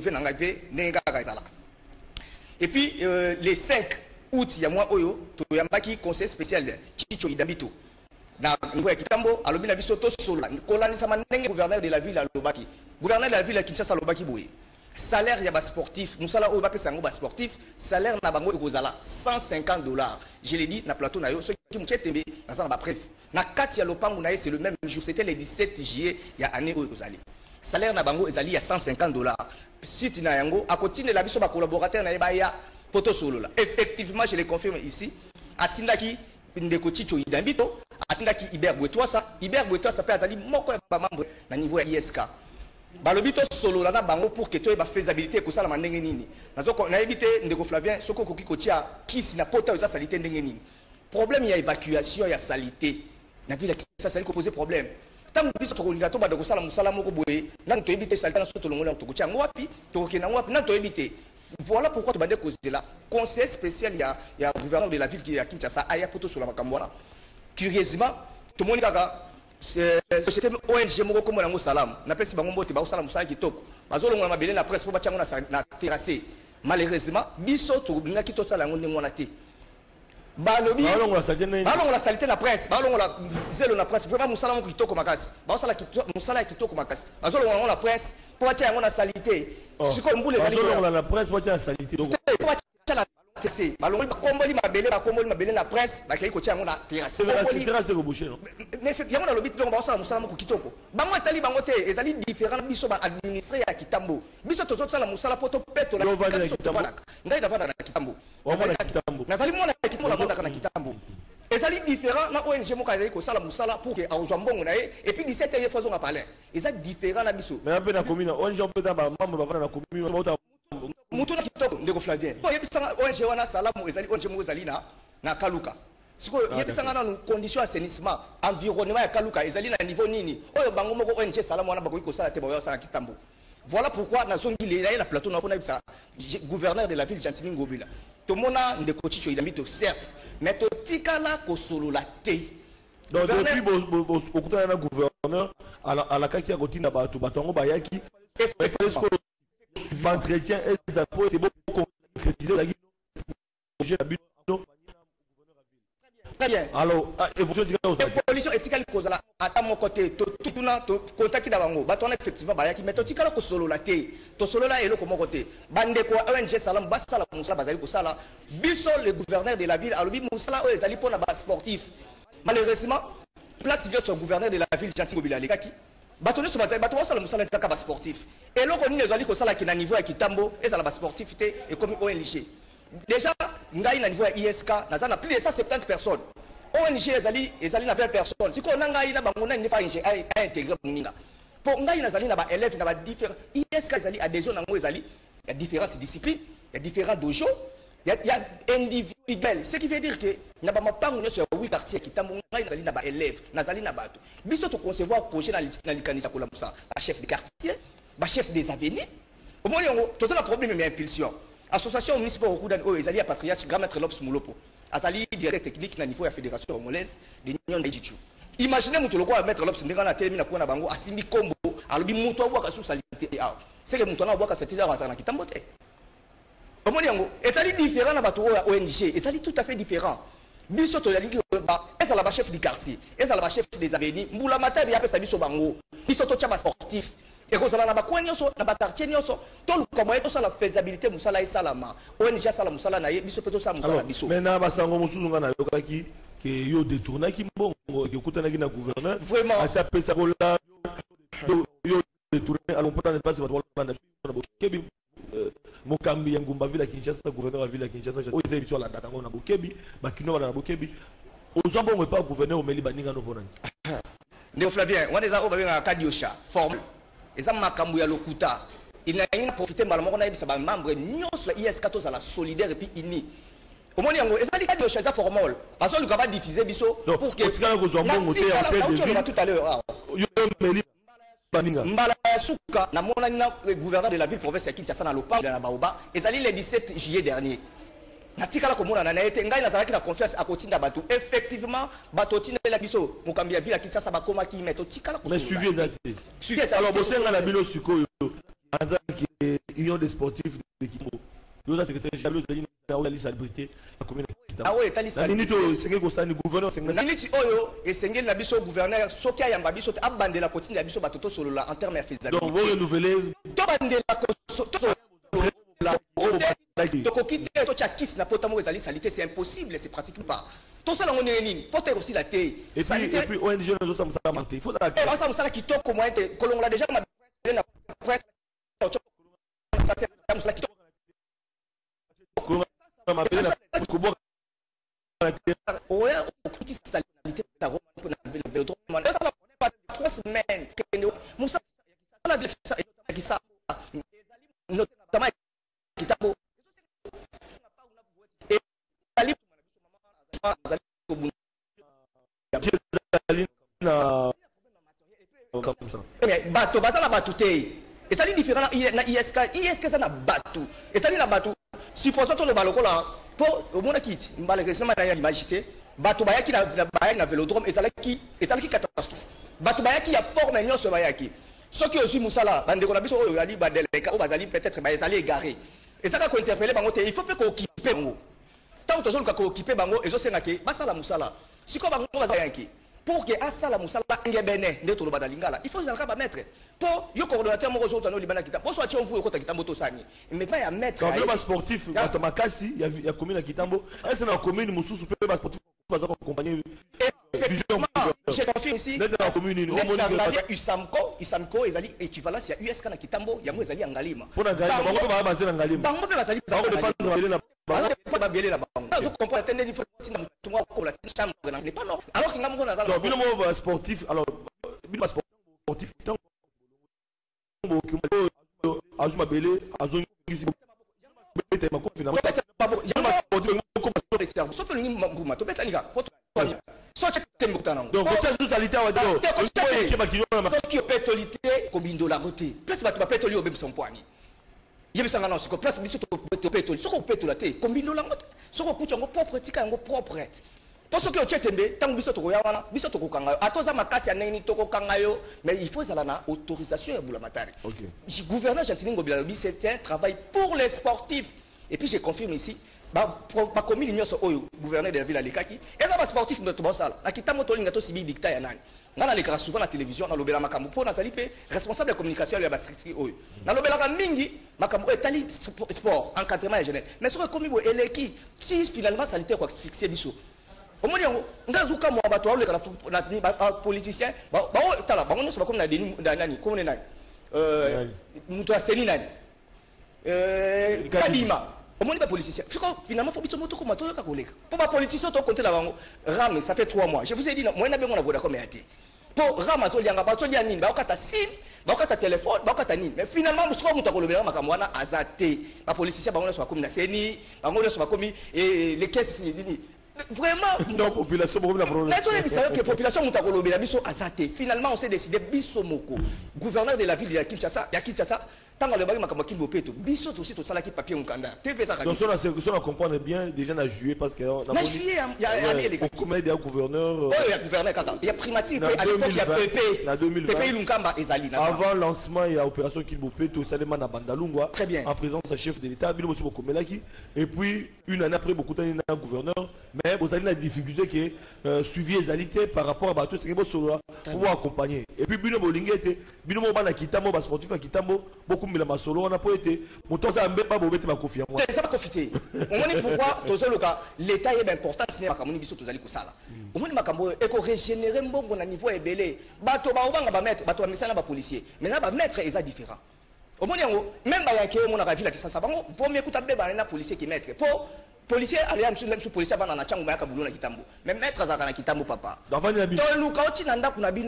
et puis les 5 août, il y a moi, il y a qui conseiller spécial, Chicho, il a mis tout. Dans le Kitambo, à l'objet de Bisoto Sola, gouverneur de la ville à Lobaki, gouverneur de la ville à Kinshasa, Lobaki Boué. Salaire ya sportif musala oyo bapesa yango sportif salaire na bango ekozala $150 je l'ai dit na plateau na yo ceux qui mchetembe na ça ba bref na kati ya lopangu na c'est le même jour c'était le 17 juillet ya année oyo kozali salaire na bango ezali ya $150 site na yango a continuer la biso ba collaborateur na yeba ya poto solo là effectivement je le confirme ici atindaki ndeko Chicho Idambito atindaki Hubert Bouetoisa pe azali moko ya ba membre na niveau ya ISK balobito solo la na bango pour que tu aies la faisabilité que ça la mandenge nini nazoko na ebité ndeko Flavien soko koki kotia kisi na pota za salité ndenge nini problème ya évacuation ya salité na ville ça ça poser problème tant biso to kolinga to badoko sala musala moko boye na to ebité salité na soto longola to kotia ngwapi to kokena ngwapi na to ebité voilà pourquoi tu bande cause de là conseil spécial ya gouverneur de la ville qui à Kinshasa aya poto sur la makambona curieusement tout le monde kaka société ONG moko comme nango salam na pesi bango mbote ba salam musala kitoko bazolonga mabele na presse po bachango na terrasse malheureusement biso to ngaki to sala ngo ndengona te balobi balongo la salité na presse balongo la zelo na presse vraiment musala moko kitoko makasi ba sala kitoko musala kitoko makasi bazolonga ngo na presse po bachango na salité siko mbule balongo la presse po bachango na salité donc TC balongo bakomboli mabele na presse bakei ko tiango na terrasse terrasse ko boucher non mais yango na lobiti donc ba sala musala moko kitoko bango etali bango te ezali différent biso ba administrer ya Kitambo biso tozo sala musala poto peto na ngai na vanda na Kitambo nazali mona Kitambo na vanda na Kitambo ezali différent na ONG moko ezali ko sala musala pour que azwa mbongo na ye et puis 17 ye façon à parler ezali différent na biso mais un peu na commune ONG on peut ta membre ba vanda na commune mutuna kitoko ndeko Flavien bo yebisanga ONG wana salamu ezali ONG mo ezali na Kaluka siko yebisanga na condition assainissement environnement ya Kaluka ezali na niveau nini oyo bango moko ONG salamu wana bako ikosala te boyo sala Kitambo voilà pourquoi na zongi le la plateau na pona bisa gouverneur de la ville Gentini Ngobila to mona ndeko Chicho Idambito certes mais to tikala ko solo la te donc depuis okutana na gouverneur à la kaki ya kotina batongo bayaki entretien et ça peut être beaucoup concrétisé la très bien alors évolution éthique cause là à mon côté tout contact d'abango baton effectivement bayaki mais tout kala ko solo la té to solo la elo ko mon côté bande ko ONG salam basala musala bazali ko sala biso le gouverneur de la ville alobi musala o ezali pona ba sportif malheureusement place de son gouverneur de la ville Gentini Ngobila lekaki batoni so bazali bato basala musala ezaka ba sportif et loko nini ezali ko sala ki na niveau ya Kitambo ezala ba sportivité et comme ONG déjà ngai na niveau ya ISK naza na plus de 170 personnes ONG ezali na 20 personnes siko na ngai na bango na nefa ING a intégrer ninga pour ngai nazali na ba élèves na ba différents ISK ezali adhésion nango ezali il y a différentes disciplines il y a différents dojos il y a individuel ce qui veut dire que na ba mapango nyo sur 8 quartiers Kitambo ngai nazali na ba élèves nazali na bato biso to concevoir projet na likanisa ko la musa ba chef de quartier ba chef des avenues au moins on tout le problème mais impulsion association municipale au Koudan oh ezali ya patriarche grand maître Lopes Moulopo azali directeur technique na niveau ya fédération congolaise de l'union d'Ejichu. Imaginez mutu lokwa maître Lopes ndinga na telemi na kuona bango asimbi kombo alobi mutu abwaka sous-salité a c'est que mutu na abwaka cette heure na kitambo te. Omoni yango ezali différent na bato ya ONG ezali tout à fait différent. Biso to yali ba ezala ba chef du quartier ezala ba chef des avenues mbula matari ya pesa biso bango biso to chama sportif et ko zala na ba kwenyoso na ba quartier nyoso to luka moye to sala faisabilité musala isalama ONG sala musala na ye biso peto sala musala biso maintenant basango mususu ngana yokaki ke yo détournaki mbongo ke kutanaki na gouverneur vraiment asa pesa ko la yo détourné alors pourtant ne pas na bokebi mokambi ya ngumba villa Kinshasa gouverneur wa villa Kinshasa oze biso la data ngona bokebi bakino na bokebi ozambongo pas gouverneur omeli baninga no bonani Néo Flavien on déjà obabenga kadiosha forme eza makambo ya lokuta inayina profiter mbala moko na yebisa ba membre nyonso ya ISK to la solidaire et puis ini omoni yango ezali kadiosha eza formol parce que le va diffuser biso pour que tika ko zambongo te en tête de ville tout à l'heure yo meli baninga mbala suka na mona na gouverneur de la ville province ya Kinshasa na lopango na Baoba ezali le 17 juillet dernier natikala komona na ete ngai nazalaki na confiance akotinda bato effectivement bato tinda la biso mokambi ya ville ya Kinshasa bakoma ki meto tikala ko mais suivi exact alors bosenga na bilo sikoyo anza ki union des sportifs de Kimbo yo la secrétaire général de la célébrité la commune ah ouais tali ça minute senge ko sani gouverneur senge na minute oyo esengeli na biso gouverneur soki ayamba biso abandela kotinda biso bato to solo la en terme ya faisabilité donc vous renouveler to bandela ko la tokokite to chakis na pota mo ezali salité c'est impossible c'est pratiquement pas tout ça la ngone nini pota aussi la te et puis ONG nous sommes ça mentir il faut la et ça musala kitoko moyen te kolongola déjà ma na prêtre musala kitoko ma belle ko bo ouais petit stabilité ta Rome pour na vélodrome ça la pas 3 semaines que musala la ville qui ça notamment kitabo bato bazala bato te ezali différent na ISK za na bato ezali na bato supposons to le balokola po omona kiti mbala resema na image te bato bayaki na vélodrome ezalaki catastrophe bato bayaki ya forme nyonso bayaki soki aussi musala bandeko na biso oyo yali badeleka o bazali peut-être bazali égaré et ça ko interpeller bango te il faut pas ko occuper bango tant que tozoluka ko occuper bango ezosenga ke basala musala siko bango bazayaki pour que asala musala ngebene nde toloba na lingala il faut zalaka ba mettre po yo coordonnateur moko zo tano libana kita boso achi onvu ekota kitambo to sani mais pas ya mettre quand le sportif bato makasi ya commune kitambo est na commune mususu pe ba sportif bazo accompagner je confirme ici dans la commune Usamco ezali équivalence ya USK na kitambo yango ezali ya ngalima pona ngalima bango ba bazela ngalima bango pe bazali bango defendre na pas bien la banque. Je comprends tellement il faut que moi comme la chambre n'est pas non. Alors que ngam ngona non bino mo sportif alors bino sportif tant ko azuma bele azongi bete ma confina pas bon yamba sportif ko pas serve so pe ni mbuma to beta nika poto so check tembo tanango donc c'est sous salité wa dio ko ba kinyo na qui pétolité kombindo la route plus ba to pétoli obem son poani yebisanga na siko place biso to pétoli soko pétola te kombino la route soko kucha ngo propre tika ngo propre parce que o chetembe tango biso to wana biso to kokanga atoza makasi aneni to kokanga yo mais il faut zalana autorisation ya bulamatari OK gouverneur Gentilingo Bilalobi c'est un travail pour les sportifs et puis je confirme ici ba commune nyonso oyo gouverneur de la ville alekaki eza ba sportif de tobosala na kitambo to linga to sibi dictat ya nani ngana lekaka souvent na télévision na lobela makambo po na tali pe responsable de communication ya ba strictly oyo na lobela ka mingi makambo etali sport encadrement ya jeunesse mais soko komi bo eleki si finalement salité ko fixer biso omoni yango ngazuka mo bato oleka na politicien ba tala bango nyonso ba komi na deni nani komi nani muto aseni nani Kadima omoni ba politicien finalement faut biso moto ko mato ka koleka po ba politicien to compter la bango ram ça fait 3 mois je vous ai dit moi na bengo na voda comme ati po ram so lianga ba so dia nini ba okata sim ba okata téléphone ba okata nini mais finalement musko muta ko lobela makambo wana azate ba politicien bango so comme na seni bango so comme les caisses nini vraiment donc population beaucoup la problème que population muta ko lobela biso azate finalement on s'est décidé biso moko gouverneur de la ville de Kinshasa tant que le bari makambo kimbo peto biso aussi to sala ki papier mukanda TV ça donc ça on comprend bien déjà na juillet parce que na juillet il y a les gars comme il y a gouverneur il y a gouverneur kaka il y a primatique à l'époque il y a PP na 2020 PP Lunkamba ezali na avant lancement il y a opération kimbo peto salema na Bandalungwa très bien en présence du chef de l'état bino bosi bokomelaki et puis une année après beaucoup d'années na gouverneur mais vous avez la difficulté que suivi ezalité par rapport à bateau c'est que solo pour accompagner et puis bino bolingete bino mo bana kitambo ba sportif à kitambo beaucoup mais la solo on a pas été moto ça mbé pas bobete ma confiance moi ça va profiter on moni pourquoi tozo loka l'état est important c'est makamoni biso tozali kosala on moni makambo et ko régénérer mbongo na niveau ebelé bato ba obanga ba maître bato ba misala ba policier maintenant ba maître est différent au moni yango même ba yanke mon na ville qui ça bango vaut mieux kuta beba na policier qui maître pour policier allez monsieur policier bana na changu mayaka bulona kitambo mais maître azaka na kitambo papa dans vanya bi to luka oti na ndako na bino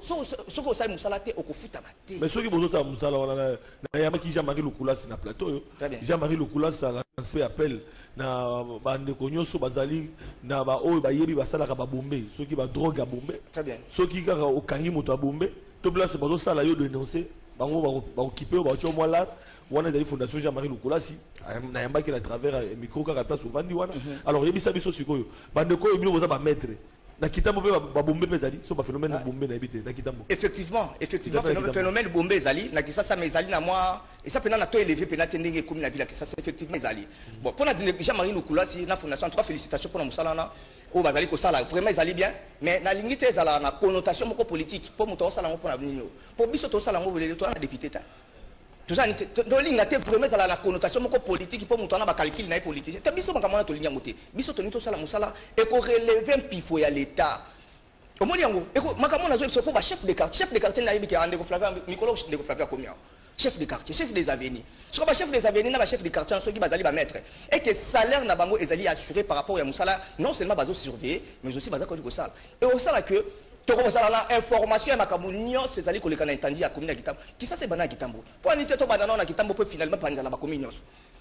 soko sai musala te okofuta mate mais soki bozo sa musala wana na yamaki Jean-Marie Lukulasi na plateau Jean-Marie Lukulasi a lancé appel na bande konyoso bazali na ba oyo bayebi basala ka ba bombe soki ba drogue a bombe très bien soki kaka okangi moto a bombe to place bozo sala yo dénoncer bango ba occuper ba cho moi là wana des fondation Jean-Marie Lukulasi na yambaki à travers micro ka place ovandi wana alors yebisa biso sikoyo bande ko bino boza ba maître na kitambo ba bombe bezali so ba phénomène bombe na habité na kitambo effectivement phénomène bombe ezali na kisasa mais ezali na moi et ça pena na to élevé pena tendenge comme la ville kisasa effectivement ezali bon pour na Jean-Marie Lukulasi na fondation trois félicitations pour na musala na o bazali ko sala vraiment ezali bien mais na lingité ezala na connotation moko politique pour moto sala ngo pour na venir pour biso to sala ngo bolele to na député ta tout ça dans l'inga te vraiment ça la connotation moko politique pour moto na ba calcul na politique te biso makamona to linya ngote biso to nito sala musala et ko relever pifo ya l'état au moni yango et ko makamona zo pour ba chef de quartier na yibiki ande ko Flavia Nicolas de ko Flavia komia chef de quartier chef des avenues so ba chef des avenues na ba chef de quartier so ki bazali ba maître et que salaire na bango ezali assuré par rapport ya musala non seulement bazo surveiller mais aussi bazako ko sala et au sala que to ko sala na information ya makambo nyonso ezali koleka na intandi ya commune ya Kitambo qui ça c'est bana Kitambo pour nité to bana na Kitambo pour finalement panza na ba commune nyonso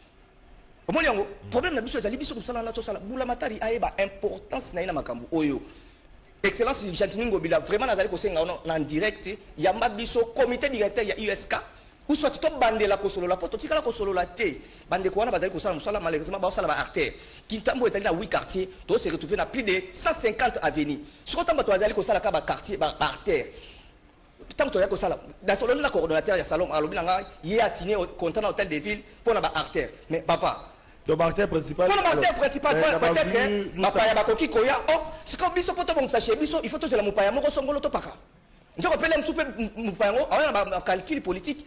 omoni yango problème na biso ezali biso kusala na to sala bula matari ayeba importance na ina makambo oyo excellence Gentini Ngobila vraiment nazali ko senga en direct yamba biso comité directeur ya USK ou soit to bandela ko solo la poto tikala ko solo la te bande ko wana bazali ko sala musala malheureusement ba sala ba artère Kitambo ezali na 8 quartiers to se retrouver na plus de 150 avenues siko tamba to bazali ko sala ka ba quartier ba artère tant que to sala dans solo la coordonnateur ya salon alobi nga il a signé contrat na hôtel de ville pour na ba artère mais papa donc artère principal pour l'artère principal peut-être papa ya bakoki koya oh siko biso poto bon sachet biso il faut to la mupaya moko songolo to paka njoko pele msupe mupaya ngo awana ba calcul politique.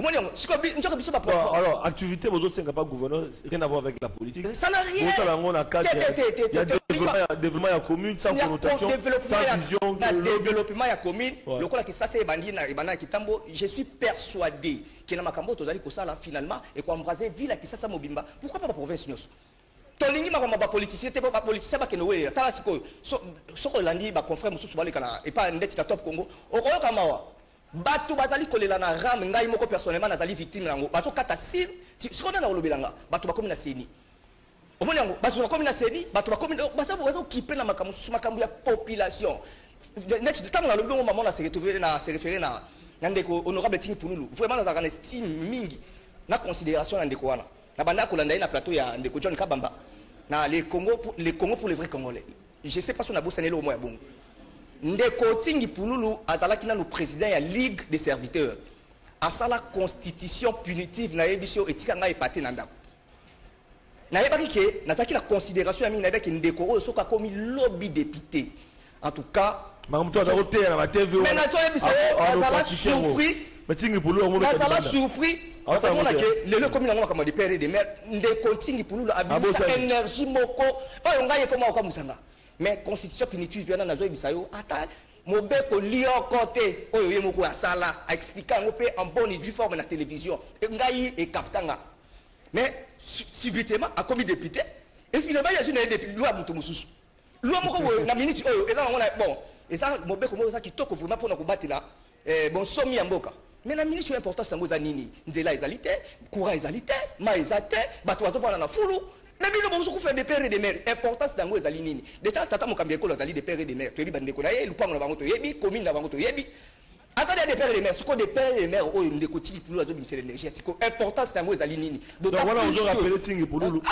Alors, activité, vous n'avez pas gouverneur, rien à voir avec la politique. Ça n'a rien. Il y a développement à commune, sans connotation, sans vision. Développement à commune, le coup qui ça c'est bandit na Kitambo, je suis persuadé que na makambo tozali ko sala finalement et ko embraser ville qui ça mobimba. Pourquoi pas la province nyos? Tolingi makambo ba politicien te ba politicien ba kenowe tala sikoyo. Soko landi ba confrère mususu ba lekana et pas ndeti ta top Congo. Okoyo kamawa. Bato bazali kolela na ram ngai moko personnellement nazali victime nango bato kata sim sikona na olobelanga bato bakomi na seni omoni yango bato bakomi na seni bato bakomi bazo kipe na makambo ya population next temps na lobi ngo maman na se référer na ndeko honorable Tingi Pululu vraiment na zakana estime mingi na considération na ndeko wana na banda ko landa na plateau ya ndeko John Kabamba na les Congo pour les vrais Congolais je sais pas si on a bossé au moins bon Ndeko Tingi Pululu azalaki na le président ya Ligue des serviteurs à ça la constitution punitive na ebisio etika ngai paté na ndako na yebaki ke nataki la considération ya mi na yebaki ndeko oyo soka komi lobby député en tout cas mamuto azakote na ba TV mais na so ebisio azala surpris mais Tingi Pululu on azala surpris on a que le comme na ngoma de père et de mère ndeko Tingi Pululu abisa énergie moko oyo ngai koma okamusanga mais constitution punitive vient na zo bisayo ata mobeko lio côté oyo ye moko ya sala a expliquer ngo pe en bonne et due forme na télévision ngai et captanga mais subitement a commis député et finalement il y a une député loi mutu mususu loi moko na minute oyo eza ngona bon eza mobeko mo za kitoko vraiment pour na kobatela bon somi ya mboka mais la minute importance ngo za nini nzela ezalité courant ezalité ma ezate bato batovana na fulu. Mais bien, nous avons fait des pères et des mères. L'importance d'ango est alinée. Déjà, tata mokambi école a des pères et des mères. Tu es bandeko na ye, lupang na bango to yebi, commune na bango to yebi. Attendez, des pères et des mères, ce qu'on des pères et des mères, oh, des quotidiens pour nous, c'est l'énergie. C'est important, c'est un mot Zalinini. Donc voilà, on a rappelé Tingé pour nous.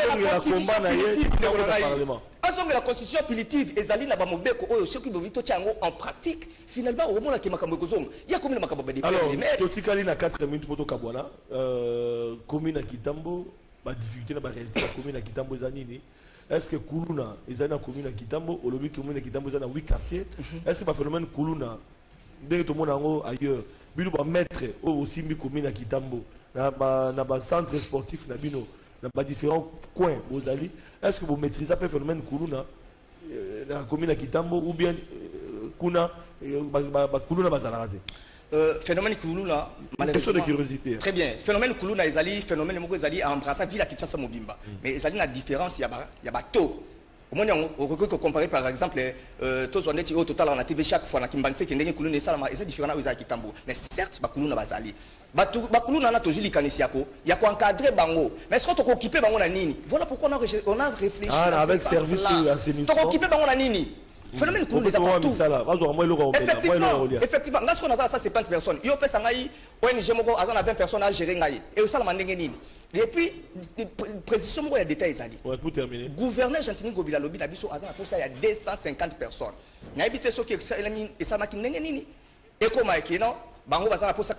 La constitution punitive, et Zaline Abamobeko, ceux qui veulent en pratique, finalement, au moment où il y a combien de macabres des pères et des mères. Totikali na 4 minutes pour Kabwana, commune à Kitambo, la difficulté dans la réalité, la commune à Kitambo Zanini. Est-ce que Koulouna, ils ont une commune à Kitambo, au lobby commune à Kitambo, ils ont 8 quartiers. Est-ce que c'est un phénomène Koulouna? Dès que tout le monde ailleurs, il va mettre aussi une commune à Kitambo, dans un centre sportif, dans différents coins, vous allez. Est-ce que vous maîtrisez un phénomène Koulouna, la commune à Kitambo, ou bien Koulouna Bazalaraté? Phénomène Koulouna, malheureusement. De curiosité. Très bien. Phénomène Koulouna, phénomène Moko a embrassé la ville à Kinshasa Mobimba. Mais la différence, il y a bateau. Au moins, on peut comparer par exemple, tous on est au total on a TV chaque fois, on a Kimbanse qui n'est Koulouna et Salama, et c'est différent aux Kitambo. Mais certes, Koulouna Bazali. Koulouna a toujours l'Ikanisiako, il y a quoi encadrer Bango. Mais est-ce qu'on t'a occupé Bango Nini? Voilà pourquoi on a réfléchi. Ah, avec service à assainissement. T'as occupé Bango Nini? Phénomène Koulouna, c'est partout. Effectivement, là, ce qu'on a, ça, c'est 20 personnes. Il y a ONG, on a 20 personnes à gérer. Et ça, et puis, précision, il y a des détails. Pour terminer. Gouverneur Gentini Gobila Lobi, il y a 250 personnes. Il y a des gens qui sont et comme non, ONG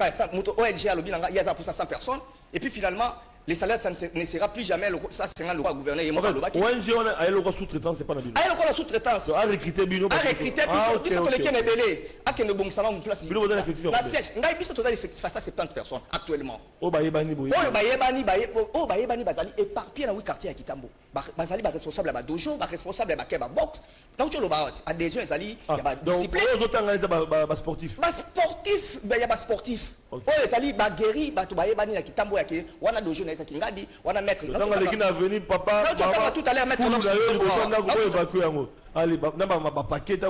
a lobby, il y a 100 personnes. Et puis finalement, les salaires, ça ne sera plus jamais ça c'est un loi gouverneur et moi le bac. ONG on a le sous-traitance, c'est pas la Bino. Ah, le sous-traitance. A recruter Bino. A recruter Bino, parce que les belé, a que ne bon salon en place. Bino modèle effectif. La siège, ngai biso total effectif face à 70 personnes actuellement. Oh ba yebani boy. Oh ba yebani bazali éparpillé dans 8 quartiers à Kitambo. Bazali ba responsable ba dojo, ba responsable ba keba box. Donc tu le ba adhésion ezali, il y a ba discipline. Donc aux autres ba sportif. Ba sportif, il y a ba sportif. Oh ezali ba guéri, ba to ba yebani na Kitambo ya ke wana dojo na Kingadi. Mettre dans l'équipe à venir papa tout à l'heure mettre allez ba paquet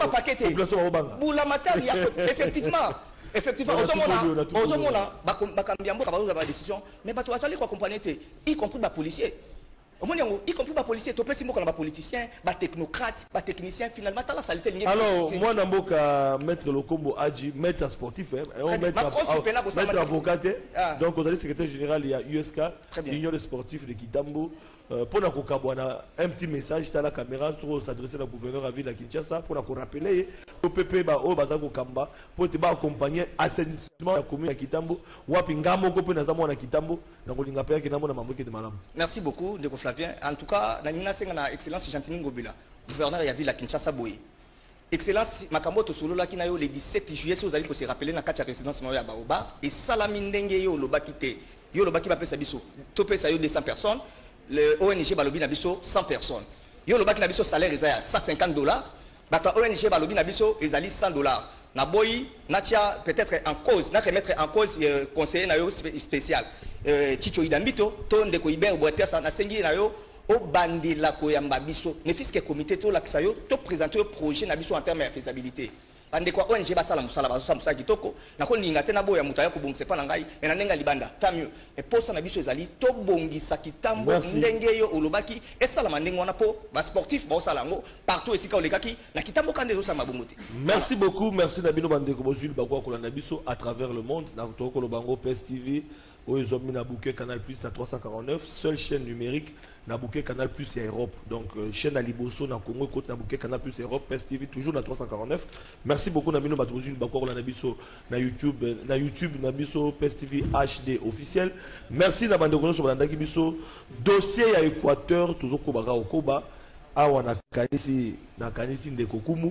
boula matériel effectivement ozomona bakambiambo ka ba décision mais bato atali ko accompagner y compris ba policier y compris les policiers, les politiciens, les technocrates, les techniciens, finalement, la saleté. Alors, moi, Namboka, maître Lokombo Adji, maître sportif, maître avocat, donc on a le secrétaire général, il y a USK, l'Union des sportifs de Kitambo. Pour nous un petit message à la caméra pour s'adresser au gouverneur à ville de Kinshasa pour nous rappeler au PP au Bazako Kamba pour te accompagner assainissement de la commune de Kitambo ou à Pingamo pour nous amener à Kitambo donc on a payé que nous avons de malam. Merci beaucoup Ndeko Flavien. En tout cas, Nanina Senga excellence Gentini Ngobila, gouverneur de la ville de Kinshasa Boye. Excellence Makamoto Solola qui n'a eu le 17 juillet si vous allez se rappeler dans la résidence de Baoba et Salamindenge yo lobakite yo lobaki va pesa biso topé ça yo 200 personnes. Le ONG Balobi Nabiso 100 personnes. Yo le bac Nabiso salaire est à $150. Bato ONG Balobi Nabiso est à $100. Naboyi, Natia peut-être en cause, n'a remettre en cause conseiller nayo spécial. Chicho Idambito, ton de Koiber Boiter ça na sengi nayo au bandi la koyamba biso. Ne fils que comité to la kisayo to présenter un projet Nabiso en termes de faisabilité. Ande kwa ONG basala musala bazosa musala kitoko na ko ninga tena boya mutaya ko bongisa pa na ngai mais na nenga libanda tamio et posa na biso ezali to bongisa Kitambo ndenge yo olobaki esala mandengo wana po ba sportif ba osala ngo partout esika olekaki na Kitambo kande zo sa mabongote. Merci beaucoup, merci Nabino Bandeko Bozul bakwa ko na biso à travers le monde na to ko lobango PS TV ozomi na bouquet Canal Plus na 349 seule chaîne numérique na bouquet Canal Plus et Europe donc chaîne à Liboso na Congo côté na bouquet Canal Plus Europe PS TV toujours na 349. Merci beaucoup Nabino Bandeko bakwa ko na biso na YouTube na biso PS TV HD officiel. Merci na Bandeko so bandaki biso dossier à Équateur toujours ko baka okoba awa na kanisi Ndeko Kumu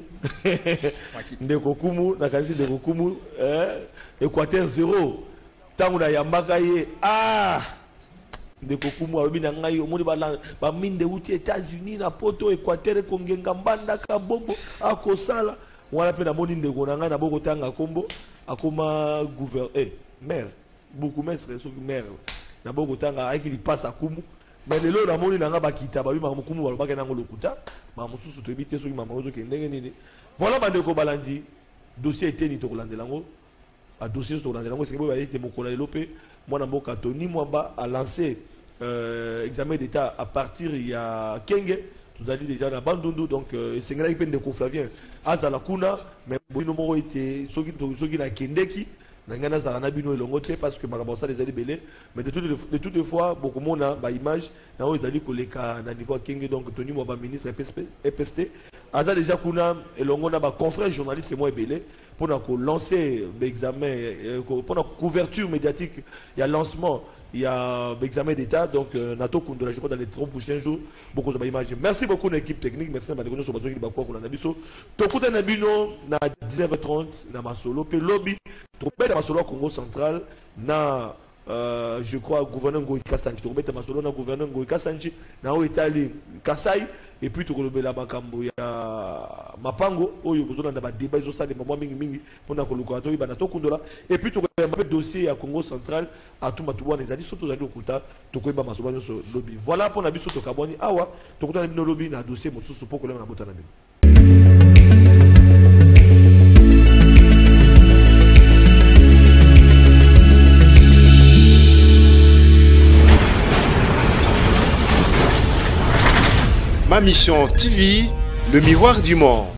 Ndeko Kumu na kanisi Ndeko Kumu Équateur 0 tangu na yambaka ye Ndeko Kumu alobi na ngai omoni ba minde uti États-Unis na poto Équateur kongenga mbanda ka bobo akosala wana pe na moni ndeko na ngai na boko tanga kombo akoma gouverneur maire beaucoup maître so maire na boko tanga aki li passe à Kumu mais lelo na moni na nga bakita ba bi ma Kumu balobaka nango lokuta ma mususu to ebite so ki mama ozo ke ndenge nini voilà bandeko balandi dossier était ni to kolandelango à dossier sur l'anglais, c'est que vous avez été mon collègue Lopé, moi Nambo Tony Mwamba a lancé examen d'état à partir il y a Kenge Vous allez déjà dans Bandundu, donc c'est un peu de Flavien. Azala Kuna, mais Bino Moro était Sogi na Kendeki, Nangana Zaranabino et Longote, parce que Marabosa les allait belé. Mais de toutes les fois, beaucoup de monde a image, na o Italie que les cas na niveau Kenge, donc Tony Moba ministre EPST. Azala déjà Kuna et Longona, confrère journaliste et moi belé, pour lancer l'examen, pour la couverture médiatique, il y a lancement. Il y a l'examen d'état, donc Nato Kundura, je crois, dans les 30 prochains jours, beaucoup d'images. Merci beaucoup à l'équipe technique, merci à l'équipe sur le Bakwa pour l'anabiso. Tokuta Nabino, na 19h30, na Masolo, puis lobby, Tropet à Masolo, Congo central, na, je crois, gouverneur Ngoï Kassanji, Tropet à Masolo, na gouverneur Ngoï Kassanji, na Oitali, Kassai, et puis tu le la Bakambo, il y a Mapango, où il y a des débats, ils ont ça des moments mingi, pour la colocation, il y a Nato Kundura, et puis tu as un dossier à Congo central, à tout Matouba, les alliés, surtout aux alliés au Kouta, tu as un masoba sur le lobby. Voilà pour Nabiso Tokaboni, Awa, tu as un lobby, un dossier, mon sous pour que l'on a botanabé. Ma mission TV, le miroir du monde.